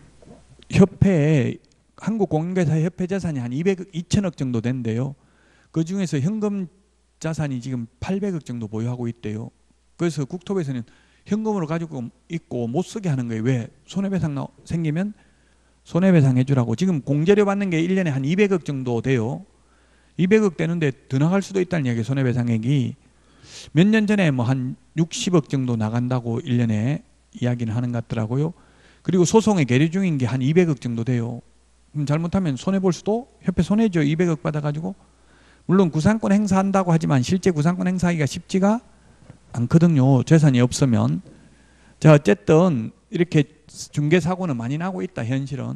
협회에 한국공개사 협회 자산이 한 2천억 정도 된대요. 그 중에서 현금 자산이 지금 800억 정도 보유하고 있대요. 그래서 국토부에서는 현금으로 가지고 있고 못 쓰게 하는 거예요. 왜? 손해배상 생기면 손해배상 해주라고. 지금 공제료 받는 게 1년에 한 200억 정도 돼요. 200억 되는데 더 나갈 수도 있다는 이야기예요. 손해배상액이. 몇 년 전에 뭐 한 60억 정도 나간다고 1년에 이야기는 하는 것 같더라고요. 그리고 소송에 계류 중인 게 한 200억 정도 돼요. 그럼 잘못하면 손해볼 수도 협회 손해죠. 200억 받아가지고. 물론 구상권 행사한다고 하지만 실제 구상권 행사하기가 쉽지가 않거든요. 재산이 없으면. 자, 어쨌든 이렇게 중개사고는 많이 나고 있다. 현실은.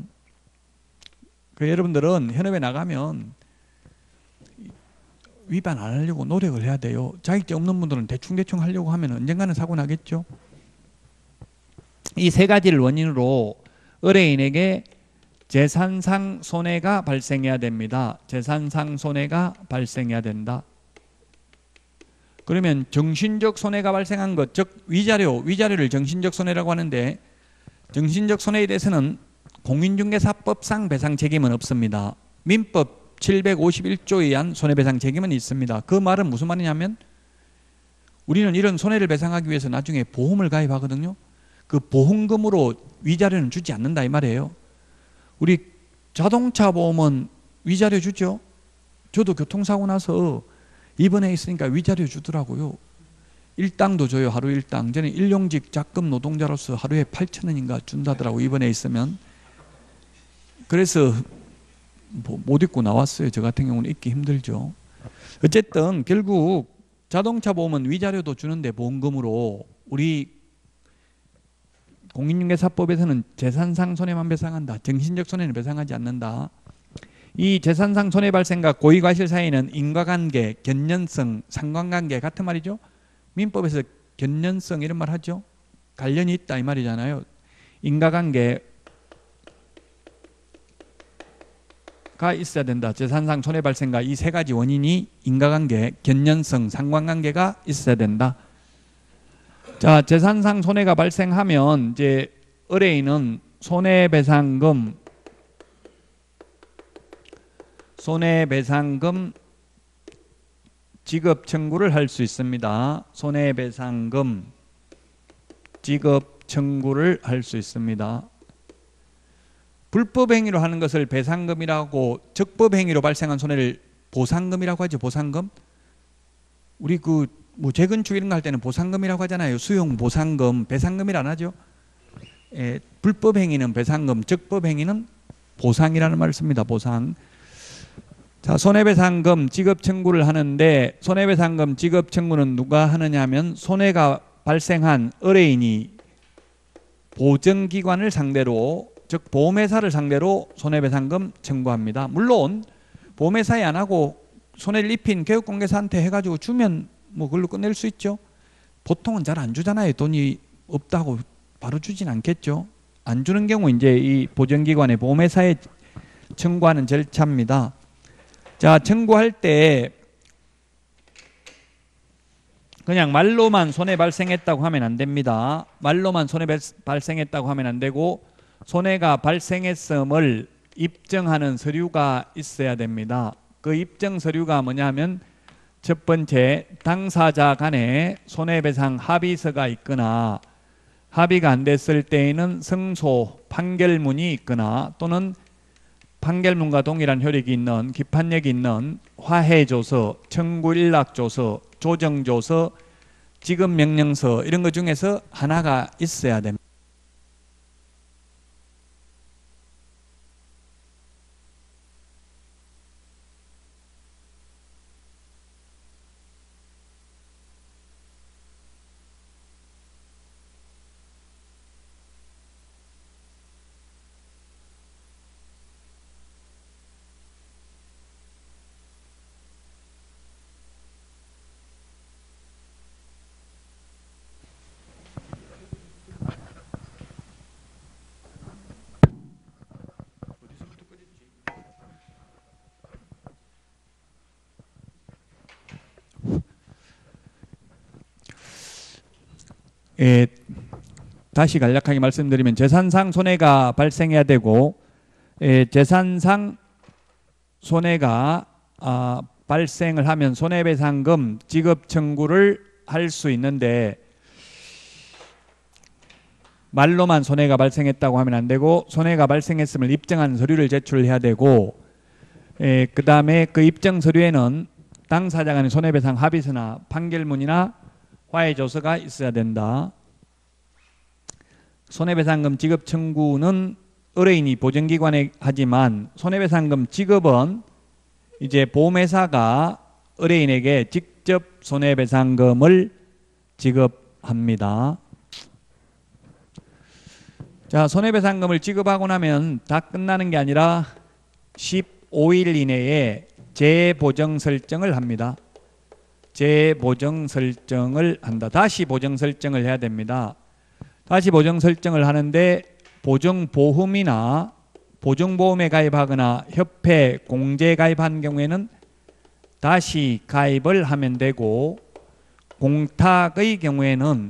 여러분들은 현업에 나가면 위반 안 하려고 노력을 해야 돼요. 자격증 없는 분들은 대충 하려고 하면 언젠가는 사고 나겠죠. 이 세 가지를 원인으로 의뢰인에게 재산상 손해가 발생해야 됩니다. 재산상 손해가 발생해야 된다. 그러면 정신적 손해가 발생한 것, 즉 위자료를 정신적 손해라고 하는데 정신적 손해에 대해서는 공인중개사법상 배상 책임은 없습니다. 민법 751조에 의한 손해배상 책임은 있습니다. 그 말은 무슨 말이냐면 우리는 이런 손해를 배상하기 위해서 나중에 보험을 가입하거든요. 그 보험금으로 위자료는 주지 않는다 이 말이에요. 우리 자동차 보험은 위자료 주죠. 저도 교통사고 나서 입원해 있으니까 위자료 주더라고요. 일당도 줘요. 하루 일당. 저는 일용직 작금 노동자로서 하루에 8,000원인가 준다더라고 입원해 있으면. 그래서 못 입고 나왔어요. 저 같은 경우는 입기 힘들죠. 어쨌든 결국 자동차 보험은 위자료도 주는데 보험금으로 우리 공인중개사법에서는 재산상 손해만 배상한다. 정신적 손해는 배상하지 않는다. 이 재산상 손해 발생과 고의과실 사이에는 인과관계, 견연성, 상관관계 같은 말이죠. 민법에서 견연성 이런 말 하죠. 관련이 있다 이 말이잖아요. 인과관계가 있어야 된다. 재산상 손해 발생과 이 세 가지 원인이 인과관계, 견연성, 상관관계가 있어야 된다. 자, 재산상 손해가 발생하면 이제 의뢰인은 손해배상금 지급 청구를 할 수 있습니다. 손해배상금 지급 청구를 할 수 있습니다. 불법 행위로 하는 것을 배상금이라고, 적법 행위로 발생한 손해를 보상금이라고 하죠. 보상금. 우리 뭐 재건축 이런 거 할 때는 보상금이라고 하잖아요. 수용 보상금, 배상금이라 안 하죠. 불법 행위는 배상금, 적법 행위는 보상이라는 말을 씁니다. 보상. 자, 손해배상금 지급 청구를 하는데 손해배상금 지급 청구는 누가 하느냐 하면 손해가 발생한 의뢰인이 보증기관을 상대로, 즉 보험회사를 상대로 손해배상금 청구합니다. 물론 보험회사에 안 하고 손해를 입힌 개업공개사한테 해가지고 주면 뭐 그걸로 끝낼 수 있죠. 보통은 잘 안 주잖아요. 돈이 없다고 바로 주진 않겠죠. 안 주는 경우 이제 이 보증기관의 보험회사에 청구하는 절차입니다. 자, 청구할 때 그냥 말로만 손해 발생했다고 하면 안 됩니다. 말로만 손해 발생했다고 하면 안 되고 손해가 발생했음을 입증하는 서류가 있어야 됩니다. 그 입증 서류가 뭐냐면 첫 번째, 당사자 간에 손해배상 합의서가 있거나 합의가 안 됐을 때에는 승소, 판결문이 있거나 또는 판결문과 동일한 효력이 있는 기판력이 있는 화해조서, 청구일락조서, 조정조서, 지급명령서 이런 것 중에서 하나가 있어야 됩니다. 예, 다시 간략하게 말씀드리면 재산상 손해가 발생해야 되고 재산상 손해가 발생을 하면 손해배상금 지급 청구를 할 수 있는데 말로만 손해가 발생했다고 하면 안 되고 손해가 발생했음을 입증하는 서류를 제출해야 되고 그 다음에 그 입증 서류에는 당사자 간의 손해배상 합의서나 판결문이나 화해조서가 있어야 된다. 손해배상금 지급 청구는 의뢰인이 보증기관에 하지만 손해배상금 지급은 이제 보험회사가 의뢰인에게 직접 손해배상금을 지급합니다. 자, 손해배상금을 지급하고 나면 다 끝나는 게 아니라 15일 이내에 재보정 설정을 합니다. 재보정 설정을 한다. 다시 보정 설정을 해야 됩니다. 다시 보정 설정을 하는데 보증보험이나 보증보험에 가입하거나 협회, 공제 가입한 경우에는 다시 가입을 하면 되고 공탁의 경우에는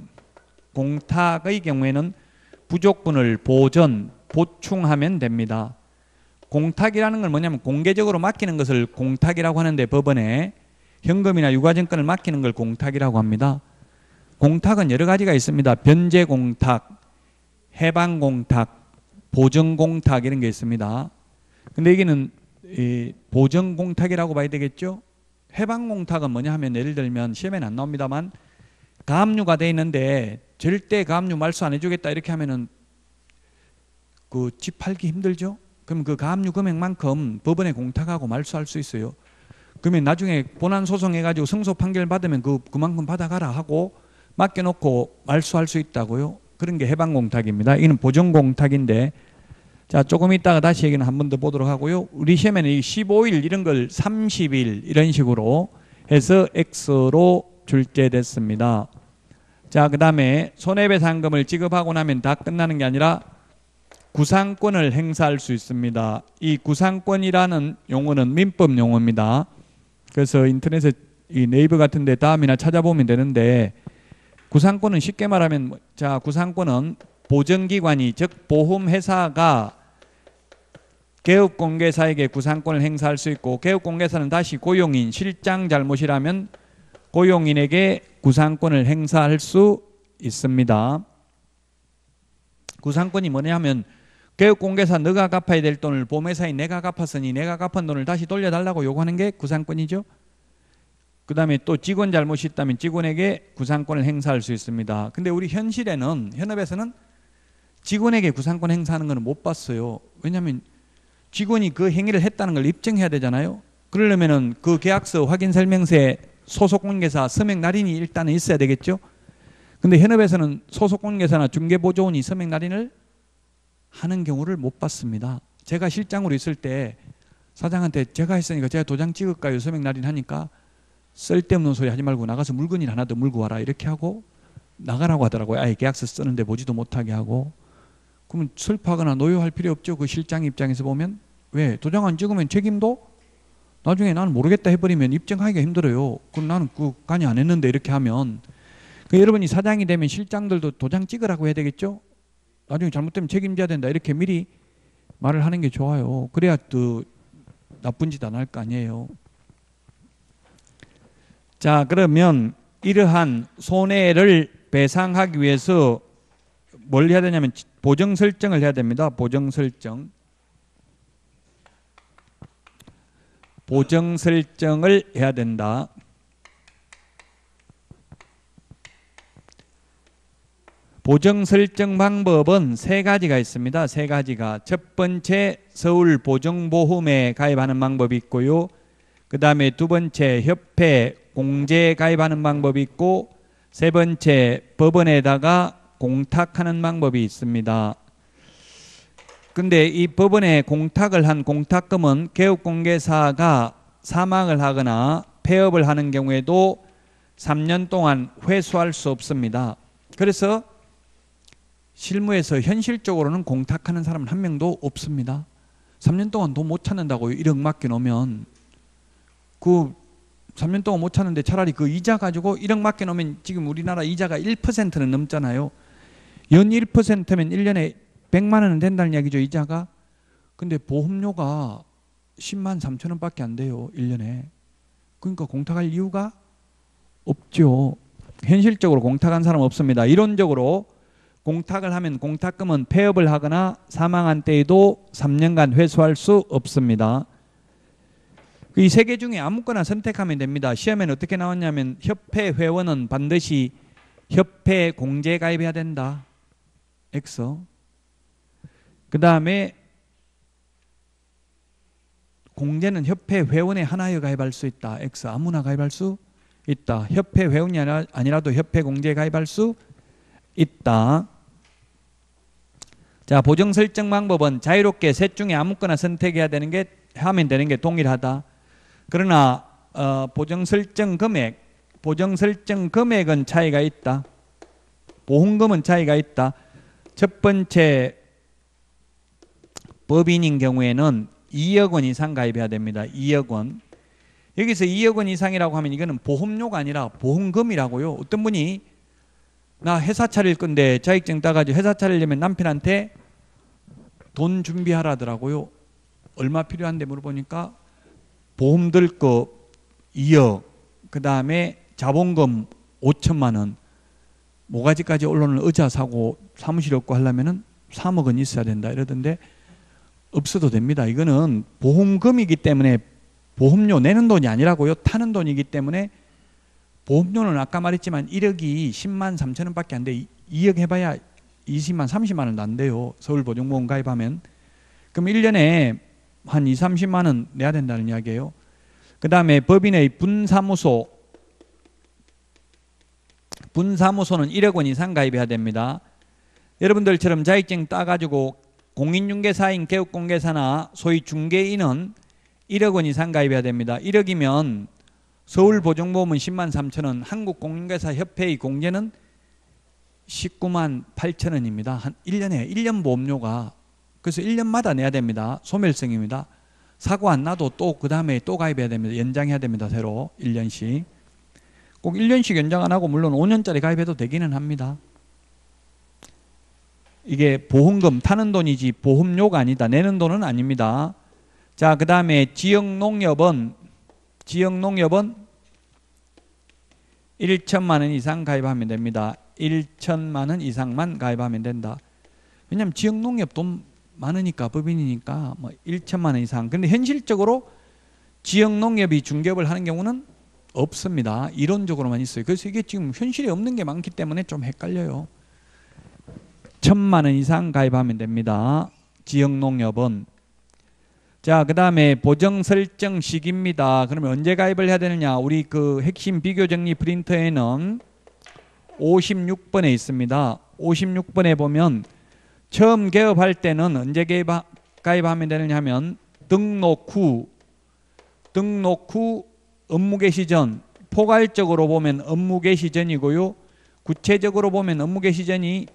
부족분을 보충하면 됩니다. 공탁이라는 건 뭐냐면 공개적으로 맡기는 것을 공탁이라고 하는데 법원에 현금이나 유가증권을 맡기는 걸 공탁이라고 합니다. 공탁은 여러 가지가 있습니다. 변제공탁, 해방공탁, 보증공탁 이런 게 있습니다. 근데 여기는 보증공탁이라고 봐야 되겠죠. 해방공탁은 뭐냐 하면 예를 들면 시험에는 안 나옵니다만 가압류가 돼 있는데 절대 가압류 말소 안 해주겠다 이렇게 하면은 그 집 팔기 힘들죠. 그럼 그 가압류 금액만큼 법원에 공탁하고 말소할 수 있어요. 그러면 나중에 본안 소송해가지고 승소 판결 받으면 그만큼 받아가라 하고 맡겨놓고 말소할 수 있다고요. 그런 게 해방공탁입니다. 이는 보증공탁인데 자, 조금 있다가 다시 얘기는 한 번 더 보도록 하고요. 우리 시험에는 이 15일 이런 걸 30일 이런 식으로 해서 X로 출제됐습니다. 자, 그 다음에 손해배상금을 지급하고 나면 다 끝나는 게 아니라 구상권을 행사할 수 있습니다. 이 구상권이라는 용어는 민법 용어입니다. 그래서 인터넷에 이 네이버 같은 데 다음이나 찾아보면 되는데 구상권은 쉽게 말하면 자, 구상권은 보증기관이 즉 보험회사가 개업공개사에게 구상권을 행사할 수 있고 개업공개사는 다시 고용인, 실장 잘못이라면 고용인에게 구상권을 행사할 수 있습니다. 구상권이 뭐냐면 개업공개사 너가 갚아야 될 돈을 보험회사인 내가 갚았으니 내가 갚은 돈을 다시 돌려달라고 요구하는 게 구상권이죠. 그 다음에 또 직원 잘못이 있다면 직원에게 구상권을 행사할 수 있습니다. 근데 우리 현실에는 현업에서는 직원에게 구상권 행사하는 것은 못 봤어요. 왜냐하면 직원이 그 행위를 했다는 걸 입증해야 되잖아요. 그러려면은 그 계약서 확인 설명서에 소속 공인중개사 서명 날인이 일단은 있어야 되겠죠. 근데 현업에서는 소속 공인중개사나 중개보조원이 서명 날인을 하는 경우를 못 봤습니다. 제가 실장으로 있을 때 사장한테 제가 했으니까 제가 도장 찍을까요? 서명 날인 하니까 쓸데없는 소리 하지 말고 나가서 물건이나 하나 더 물고 와라 이렇게 하고 나가라고 하더라고요. 아예 계약서 쓰는데 보지도 못하게 하고. 그러면 슬퍼하거나 노여할 필요 없죠. 그 실장 입장에서 보면. 왜? 도장 안 찍으면 책임도 나중에 나는 모르겠다 해버리면 입증하기가 힘들어요. 그럼 나는 그 간이 안 했는데 이렇게 하면. 그 여러분이 사장이 되면 실장들도 도장 찍으라고 해야 되겠죠. 나중에 잘못되면 책임져야 된다 이렇게 미리 말을 하는 게 좋아요. 그래야 또 나쁜 짓 안 할 거 아니에요. 자, 그러면 이러한 손해를 배상하기 위해서 뭘 해야 되냐면 보정 설정을 해야 됩니다. 보정 설정. 보정 설정을 해야 된다. 보정 설정 방법은 세 가지가 있습니다. 세 가지가. 첫 번째, 서울 보정보험에 가입하는 방법이 있고요. 그 다음에 두 번째, 협회 공제 가입하는 방법이 있고, 세 번째, 법원에다가 공탁하는 방법이 있습니다. 근데 이 법원에 공탁을 한 공탁금은 개업공개사가 사망을 하거나 폐업을 하는 경우에도 3년 동안 회수할 수 없습니다. 그래서 실무에서 현실적으로는 공탁하는 사람은 한 명도 없습니다. 3년 동안 돈 못 찾는다고 1억 맡겨놓으면 그 3년 동안 못 찾는데 차라리 그 이자 가지고 1억 맡겨놓으면 지금 우리나라 이자가 1%는 넘잖아요. 연 1%면 1년에 100만 원은 된다는 이야기죠, 이자가. 근데 보험료가 10만 3천 원밖에 안 돼요, 1년에. 그러니까 공탁할 이유가 없죠. 현실적으로 공탁한 사람 없습니다. 이론적으로 공탁을 하면 공탁금은 폐업을 하거나 사망한 때에도 3년간 회수할 수 없습니다. 이 세 개 중에 아무거나 선택하면 됩니다. 시험에는 어떻게 나왔냐면 협회 회원은 반드시 협회 공제 가입해야 된다. X. 그 다음에 공제는 협회 회원에 하나여 가입할 수 있다. X. 아무나 가입할 수 있다. 협회 회원이 아니라도 협회 공제에 가입할 수 있다. 자, 보정 설정 방법은 자유롭게 셋 중에 아무거나 선택해야 되는 게 하면 되는 게 동일하다. 그러나 보정 설정 금액은 차이가 있다. 보험금은 차이가 있다. 첫 번째, 법인인 경우에는 2억 원 이상 가입해야 됩니다. 2억 원. 여기서 2억 원 이상이라고 하면 이거는 보험료가 아니라 보험금이라고요. 어떤 분이 나 회사 차릴 건데 자격증 따가지고 회사 차리려면 남편한테 돈 준비하라더라고요. 얼마 필요한데 물어보니까 보험 들 거 2억, 그 다음에 자본금 5천만 원, 모가지까지 올라오는 의자 사고 사무실 얻고 하려면은 3억 원 있어야 된다 이러던데 없어도 됩니다. 이거는 보험금이기 때문에 보험료 내는 돈이 아니라고요. 타는 돈이기 때문에 보험료는 아까 말했지만 1억이 10만 3천 원밖에 안 돼. 2억 해봐야 20만 30만 원도 안 돼요. 서울보증보험 가입하면. 그럼 1년에 한 2, 30만 원 내야 된다는 이야기예요. 그 다음에 법인의 분사무소는 1억 원 이상 가입해야 됩니다. 여러분들처럼 자격증 따가지고 공인중개사인 개업공개사나 소위 중개인은 1억 원 이상 가입해야 됩니다. 1억이면 서울보증보험은 10만 3천 원, 한국공인중개사협회의 공제는 19만 8천 원입니다. 한 1년에 1년 보험료가. 그래서 1년마다 내야 됩니다. 소멸성입니다. 사고 안 나도 또 그 다음에 또 가입해야 됩니다. 연장해야 됩니다. 새로 1년씩. 꼭 1년씩 연장 안 하고 물론 5년짜리 가입해도 되기는 합니다. 이게 보험금 타는 돈이지 보험료가 아니다. 내는 돈은 아닙니다. 자, 그 다음에 지역농협은 1천만 원 이상 가입하면 됩니다. 1천만 원 이상만 가입하면 된다. 왜냐하면 지역농협 돈 많으니까 법인이니까 뭐 1천만 원 이상. 근데 현실적으로 지역농협이 중개업을 하는 경우는 없습니다. 이론적으로만 있어요. 그래서 이게 지금 현실에 없는 게 많기 때문에 좀 헷갈려요. 1,000만 원 이상 가입하면 됩니다. 지역농협은. 자, 그 다음에 보정 설정 시기입니다. 그러면 언제 가입을 해야 되느냐? 우리 그 핵심 비교 정리 프린터에는 56번에 있습니다. 56번에 보면 처음 개업할 때는 언제 가입하면 되느냐 하면 등록 후 업무 개시 전, 포괄적으로 보면 업무 개시 전이고요. 구체적으로 보면 업무 개시 전이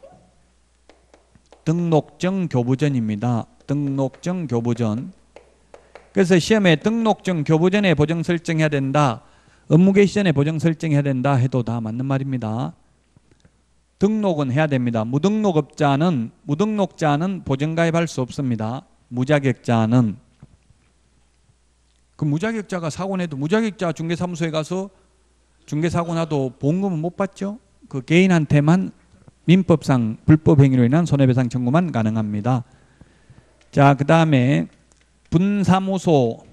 등록증 교부 전입니다. 등록증 교부 전. 그래서 시험에 등록증 교부 전에 보정 설정해야 된다, 업무 개시 전에 보정 설정해야 된다 해도 다 맞는 말입니다. 등록은 해야 됩니다. 무등록자는 보정 가입할 수 없습니다. 무자격자는. 그 무자격자가 사고 내도 무자격자 중개사무소에 가서 중개사고 나도 보험금은 못 받죠. 그 개인한테만 민법상 불법 행위로 인한 손해배상 청구만 가능합니다. 자, 그 다음에 분사무소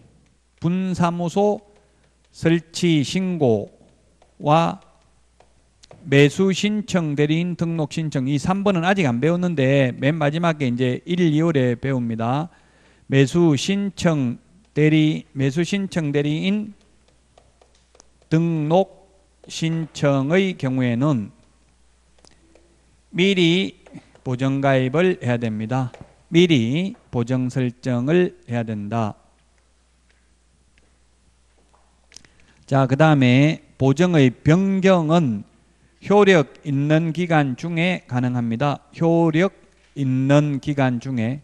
설치 신고와 매수 신청 대리인 등록 신청, 이 3번은 아직 안 배웠는데 맨 마지막에 이제 1, 2월에 배웁니다. 매수 신청 대리인 등록 신청의 경우에는 미리 보정 가입을 해야 됩니다. 미리 보정 설정을 해야 된다. 자, 그 다음에 보정의 변경은 효력 있는 기간 중에 가능합니다. 효력 있는 기간 중에.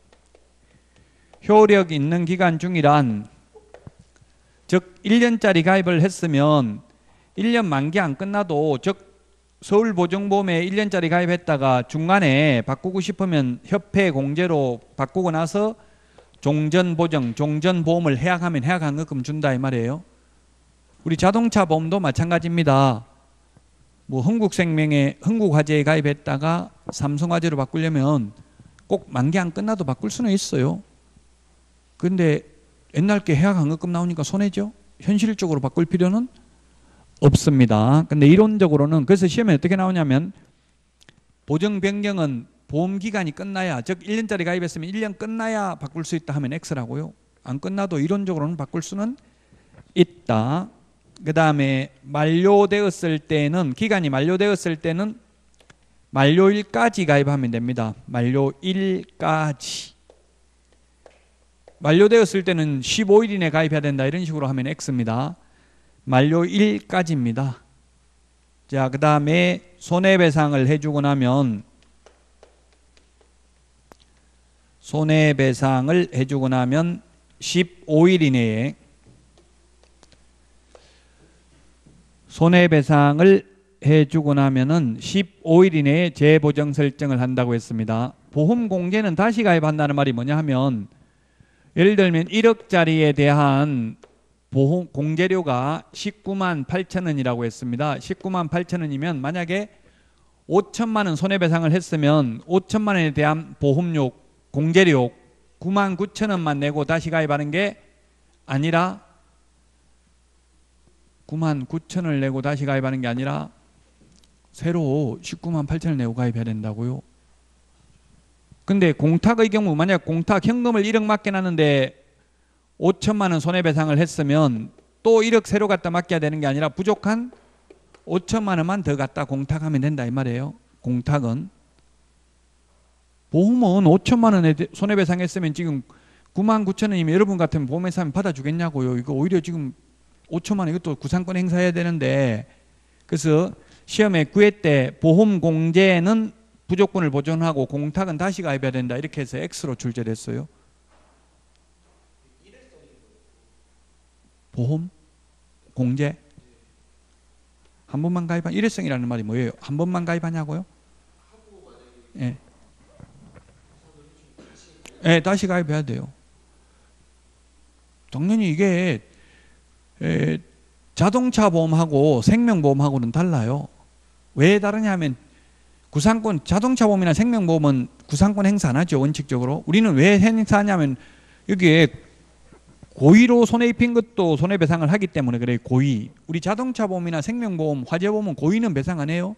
효력 있는 기간 중이란, 즉 1년짜리 가입을 했으면 1년 만기 안 끝나도, 즉 서울보증보험에 1년짜리 가입했다가 중간에 바꾸고 싶으면 협회 공제로 바꾸고 나서 종전보정, 종전보험을 해약하면 해약환급금 준다 이 말이에요. 우리 자동차 보험도 마찬가지입니다. 뭐 흥국화재에 가입했다가 삼성화재로 바꾸려면 꼭 만기 안 끝나도 바꿀 수는 있어요. 근데 옛날 게 해약환급금 나오니까 손해죠. 현실적으로 바꿀 필요는 없습니다. 근데 이론적으로는, 그래서 시험에 어떻게 나오냐면 보정 변경은 보험 기간이 끝나야, 즉 1년짜리 가입했으면 1년 끝나야 바꿀 수 있다 하면 X라고요. 안 끝나도 이론적으로는 바꿀 수는 있다. 그 다음에 만료되었을 때는, 기간이 만료되었을 때는 만료일까지 가입하면 됩니다. 만료일까지. 만료되었을 때는 15일 이내 가입해야 된다 이런 식으로 하면 X입니다. 만료일까지입니다. 자, 그 다음에 손해배상을 해주고 나면 15일 이내에 손해배상을 해주고 나면은 15일 이내에 재보정 설정을 한다고 했습니다. 보험 공제는 다시 가입한다는 말이 뭐냐 하면, 예를 들면 1억짜리에 대한 보험 공제료가 19만 8천 원이라고 했습니다. 19만 8천 원이면 만약에 5천만 원 손해배상을 했으면 5천만 원에 대한 보험료 공제료 9만 9천 원만 내고 다시 가입하는 게 아니라, 9만 9천 원을 내고 다시 가입하는 게 아니라 새로 19만 8천 원 내고 가입해야 된다고요. 근데 공탁의 경우, 만약 공탁 현금을 1억 맡겨놨는데 5천만 원 손해배상을 했으면 또 1억 새로 갖다 맡겨야 되는 게 아니라 부족한 5천만 원만 더 갖다 공탁하면 된다 이 말이에요. 공탁은. 보험은 5천만 원에 손해배상 했으면 지금 9만 9천 원이면 여러분 같으면 보험회사 하면 받아주겠냐고요. 이거 오히려 지금 5천만 원 이것도 구상권 행사해야 되는데, 그래서 시험에 구회 때 보험 공제는 부족분을 보존하고 공탁은 다시 가입해야 된다 이렇게 해서 X로 출제됐어요. 보험 공제 한 번만 가입한, 일회성이라는 말이 뭐예요? 한 번만 가입하냐고요? 예. 예, 다시 가입해야 돼요. 당연히 이게 자동차 보험하고 생명보험하고는 달라요. 왜 다르냐면, 구상권, 자동차 보험이나 생명보험은 구상권 행사 안 하죠, 원칙적으로. 우리는 왜 행사하냐면 여기에 고의로 손해 입힌 것도 손해배상을 하기 때문에 그래요. 고의. 우리 자동차 보험이나 생명보험, 화재보험은 고의는 배상 안 해요.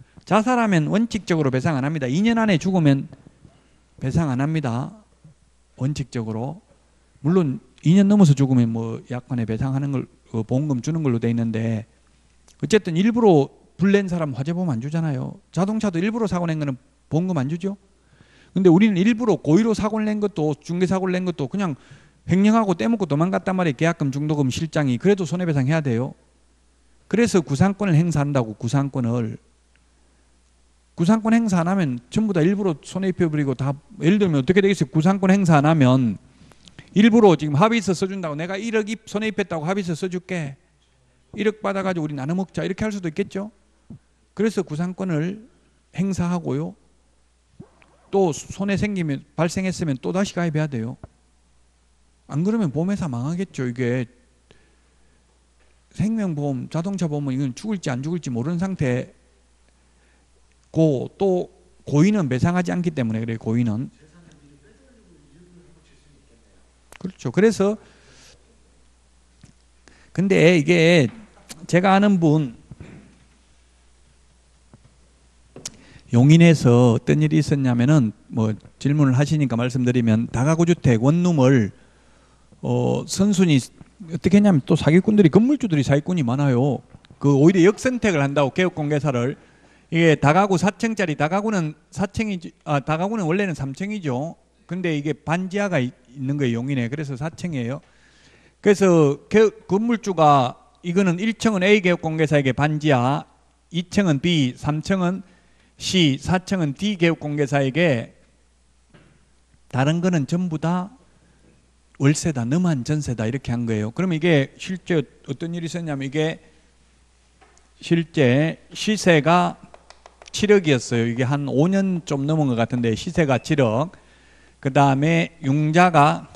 자살하면 원칙적으로 배상 안 합니다. 2년 안에 죽으면 배상 안 합니다. 원칙적으로. 물론 2년 넘어서 죽으면 뭐 약관에 배상하는 걸 보험금 주는 걸로 돼 있는데 어쨌든 일부러 불낸 사람 화재보험 안 주잖아요. 자동차도 일부러 사고 낸 거는 보험금 안 주죠. 근데 우리는 일부러 고의로 사고를 낸 것도 중개사고를 낸 것도 그냥 횡령하고 떼먹고 도망갔단 말이에요. 계약금, 중도금, 실장이. 그래도 손해배상해야 돼요. 그래서 구상권을 행사한다고. 구상권 행사 안 하면 전부 다 일부러 손해 입혀버리고 다. 예를 들면 어떻게 되겠어요? 구상권 행사 안 하면 일부러 지금 합의서 써준다고 내가 1억 손해 입혔다고 합의서 써줄게. 1억 받아가지고 우리 나눠 먹자. 이렇게 할 수도 있겠죠. 그래서 구상권을 행사하고요. 또 손해 생기면 발생했으면 또 다시 가입해야 돼요. 안 그러면 보험회사 망하겠죠. 이게 생명보험, 자동차 보험은 이건 죽을지 안 죽을지 모르는 상태고 또 고의는 배상하지 않기 때문에 그래요. 고의는. 그렇죠. 그래서 근데 이게 제가 아는 분 용인에서 어떤 일이 있었냐면은 뭐 질문을 하시니까 말씀드리면 다가구주택 원룸을 선순위 어떻게 했냐면 또 사기꾼들이 건물주들이 사기꾼이 많아요. 그 오히려 역선택을 한다고 개업공개사를. 이게 다가구 4층짜리 다가구는 4층이지 다가구는 원래는 3층이죠. 근데 이게 반지하가 있는 거예요. 용인에. 그래서 4층이에요. 그래서 건물주가 이거는 1층은 A 개업공개사에게 반지하, 2층은 B, 3층은 C, 4층은 D 개업공개사에게 다른 거는 전부 다 월세다, 너만 전세다 이렇게 한 거예요. 그럼 이게 실제 어떤 일이 있었냐면 이게 실제 시세가 7억이었어요. 이게 한 5년 좀 넘은 것 같은데 시세가 7억. 그 다음에 융자가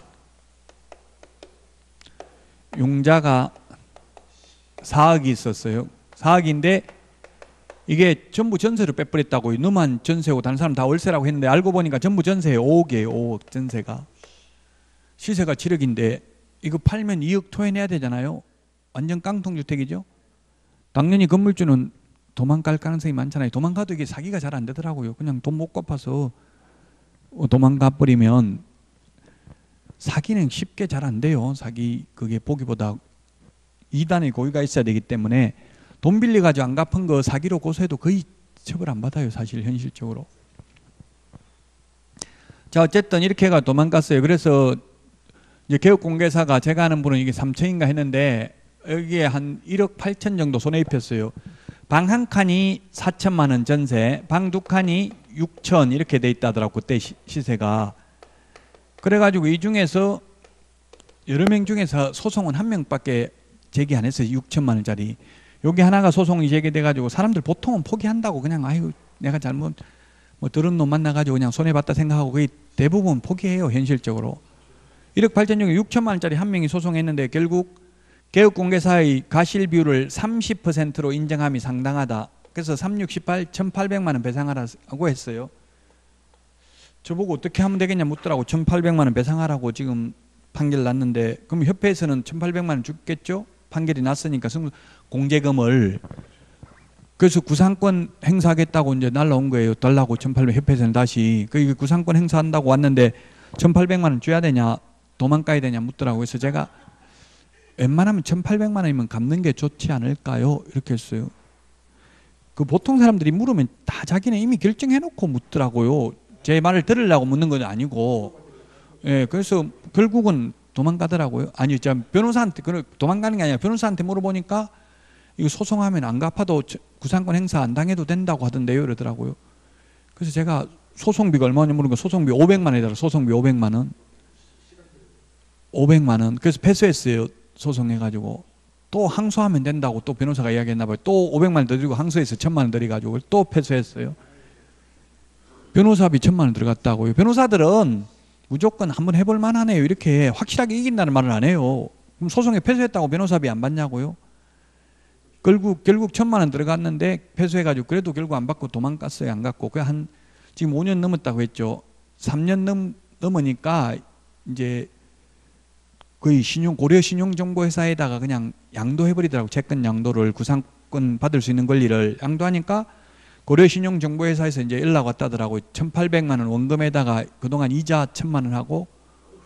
4억이 있었어요. 4억인데 이게 전부 전세로 빼버렸다고요. 너만 전세고 다른 사람 다 월세라고 했는데 알고 보니까 전부 전세예요. 5억이에요. 5억 전세가. 시세가 7억인데 이거 팔면 2억 토해내야 되잖아요. 완전 깡통주택이죠. 당연히 건물주는 도망갈 가능성이 많잖아요. 도망가도 이게 사기가 잘 안 되더라고요. 그냥 돈 못 갚아서 도망가 버리면 사기는 쉽게 잘 안 돼요. 사기 그게 보기보다 2단의 고의가 있어야 되기 때문에 돈 빌려가지고 안 갚은 거 사기로 고소해도 거의 처벌 안 받아요. 사실 현실적으로. 자 어쨌든 이렇게 해가 도망갔어요. 그래서 이제 개업공개사가 제가 아는 분은 이게 3층인가 했는데 여기에 한 1억 8천 정도 손해 입혔어요. 방 한 칸이 4천만 원 전세, 방 두 칸이 6천 이렇게 돼 있다더라고 그때 시세가. 그래가지고 이 중에서 여러 명 중에서 소송은 한 명밖에 제기 안 했어요. 6천만 원짜리. 여기 하나가 소송이 제기돼가지고 사람들 보통은 포기한다고 그냥 아이고 내가 잘못 뭐 들은 놈 만나가지고 그냥 손해봤다 생각하고 거의 대부분 포기해요. 현실적으로. 1억 8천 중에 6천만 원짜리 한 명이 소송했는데 결국 개업공개사의 가실 비율을 30%로 인정함이 상당하다. 그래서 3618 1,800만 원 배상하라고 했어요. 저보고 어떻게 하면 되겠냐 묻더라고. 1,800만 원 배상하라고 지금 판결 났는데 그럼 협회에서는 1,800만 원 주겠죠? 판결이 났으니까 공제금을. 그래서 구상권 행사하겠다고 이제 날라온 거예요. 달라고 1,800 협회에서는 다시. 그 구상권 행사한다고 왔는데 1,800만 원 줘야 되냐 도망가야 되냐 묻더라고. 그래서 제가 웬만하면 1,800만 원이면 갚는 게 좋지 않을까요? 이렇게 했어요. 그 보통 사람들이 물으면 다 자기는 이미 결정해놓고 묻더라고요. 제 말을 들으려고 묻는 건 아니고. 예, 그래서 결국은 도망가더라고요. 아니, 변호사한테 도망가는 게 아니라 변호사한테 물어보니까 이거 소송하면 안 갚아도 구상권 행사 안 당해도 된다고 하던데요, 이러더라고요. 그래서 제가 소송비가 얼마냐 물으니까 소송비 500만 원이더라고요. 소송비 500만 원. 500만 원. 그래서 패소했어요. 소송해가지고. 또 항소하면 된다고 또 변호사가 이야기했나 봐요. 또 500만 원 더 드리고 항소해서 1,000만 원 드려가지고 또 패소했어요. 변호사비 1,000만 원 들어갔다고요. 변호사들은 무조건 한번 해볼 만하네요. 이렇게 확실하게 이긴다는 말은 안 해요. 그럼 소송에 패소했다고 변호사비 안 받냐고요? 결국 1,000만 원 들어갔는데 패소해가지고 그래도 결국 안 받고 도망갔어요. 안 갖고. 지금 5년 넘었다고 했죠. 3년 넘으니까 이제 거의 고려 신용정보회사에다가 그냥 양도해버리더라고. 채권 양도를 구상권 받을 수 있는 권리를 양도하니까 고려 신용정보회사에서 이제 연락 왔다더라고. 1,800만 원 원금에다가 그동안 이자 1,000만 원 하고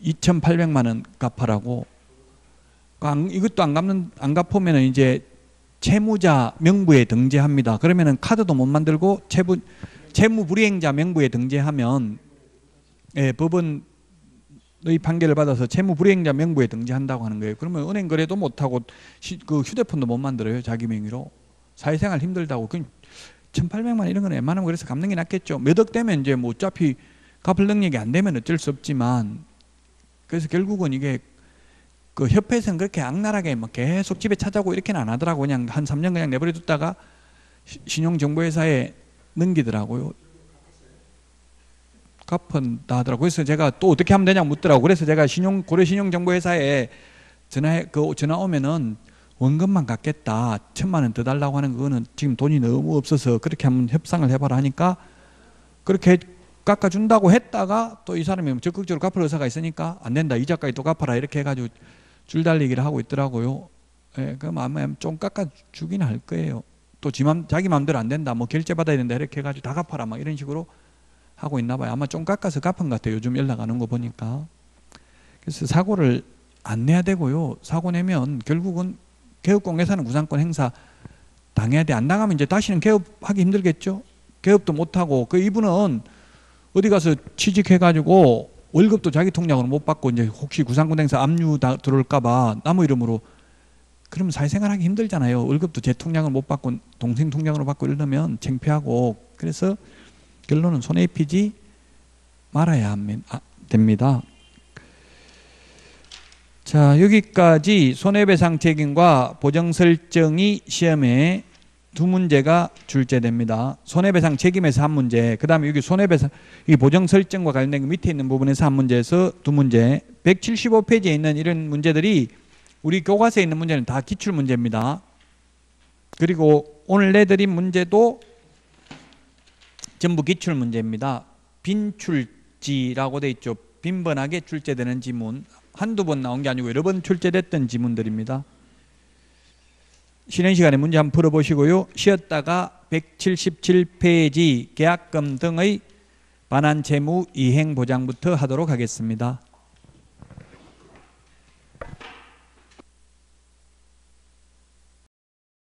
2,800만 원 갚아라고. 이것도 안 갚으면 이제 채무자 명부에 등재합니다. 그러면은 카드도 못 만들고 채무 불이행자 명부에 등재하면 예, 법원 의 판결을 받아서 채무 불이행자 명부에 등재한다고 하는 거예요. 그러면 은행 거래도 못 하고 그 휴대폰도 못 만들어요. 자기 명의로. 사회생활 힘들다고. 1,800만 원 이런 건 웬만하면 그래서 갚는 게 낫겠죠. 몇 억 되면 이제 뭐 어차피 갚을 능력이 안 되면 어쩔 수 없지만, 그래서 결국은 이게 그 협회에서는 그렇게 악랄하게 막 계속 집에 찾아오고 이렇게는 안 하더라고. 그냥 한 3년 그냥 내버려 뒀다가 신용정보회사에 넘기더라고요. 갚은다 하더라고요. 그래서 제가 또 어떻게 하면 되냐고 묻더라고요. 그래서 제가 고려 신용정보회사에 전화 오면은 원금만 갚겠다. 1,000만 원 더 달라고 하는 그거는 지금 돈이 너무 없어서 그렇게 한번 협상을 해봐라 하니까 그렇게 깎아준다고 했다가 또 이 사람이 적극적으로 갚을 의사가 있으니까 안 된다. 이자까지 또 갚아라. 이렇게 해가지고 줄달리기를 하고 있더라고요. 예, 그럼 아마 좀 깎아주긴 할 거예요. 또 자기 마음대로 안 된다. 뭐 결제받아야 된다. 이렇게 해가지고 다 갚아라. 막 이런 식으로 하고 있나 봐요. 아마 좀 깎아서 갚은 것 같아요. 요즘 연락 안 온 거 보니까. 그래서 사고를 안 내야 되고요. 사고 내면 결국은 개업공개사는 구상권 행사 당해야 돼. 안 당하면 이제 다시는 개업하기 힘들겠죠. 개업도 못하고. 이분은 어디 가서 취직해가지고 월급도 자기 통장으로 못 받고 이제 혹시 구상권 행사 압류 들어올까봐 남의 이름으로, 그러면 사회생활하기 힘들잖아요. 월급도 제 통장을 못 받고 동생 통장으로 받고 이러면 창피하고. 그래서 결론은 손해 입히지 말아야 됩니다. 자, 여기까지 손해배상 책임과 보정 설정이 시험에 두 문제가 출제됩니다. 손해배상 책임에서 한 문제, 그 다음에 여기 손해배상 이 보정 설정과 관련된 밑에 있는 부분에서 한 문제에서 두 문제. 175페이지에 있는 이런 문제들이 우리 교과서에 있는 문제는 다 기출 문제입니다. 그리고 오늘 내드린 문제도 전부 기출 문제입니다. 빈출지라고 돼 있죠. 빈번하게 출제되는 지문. 한두 번 나온 게 아니고 여러 번 출제됐던 지문들입니다. 쉬는 시간에 문제 한번 풀어보시고요. 쉬었다가 177페이지 계약금 등의 반환 채무 이행 보장부터 하도록 하겠습니다.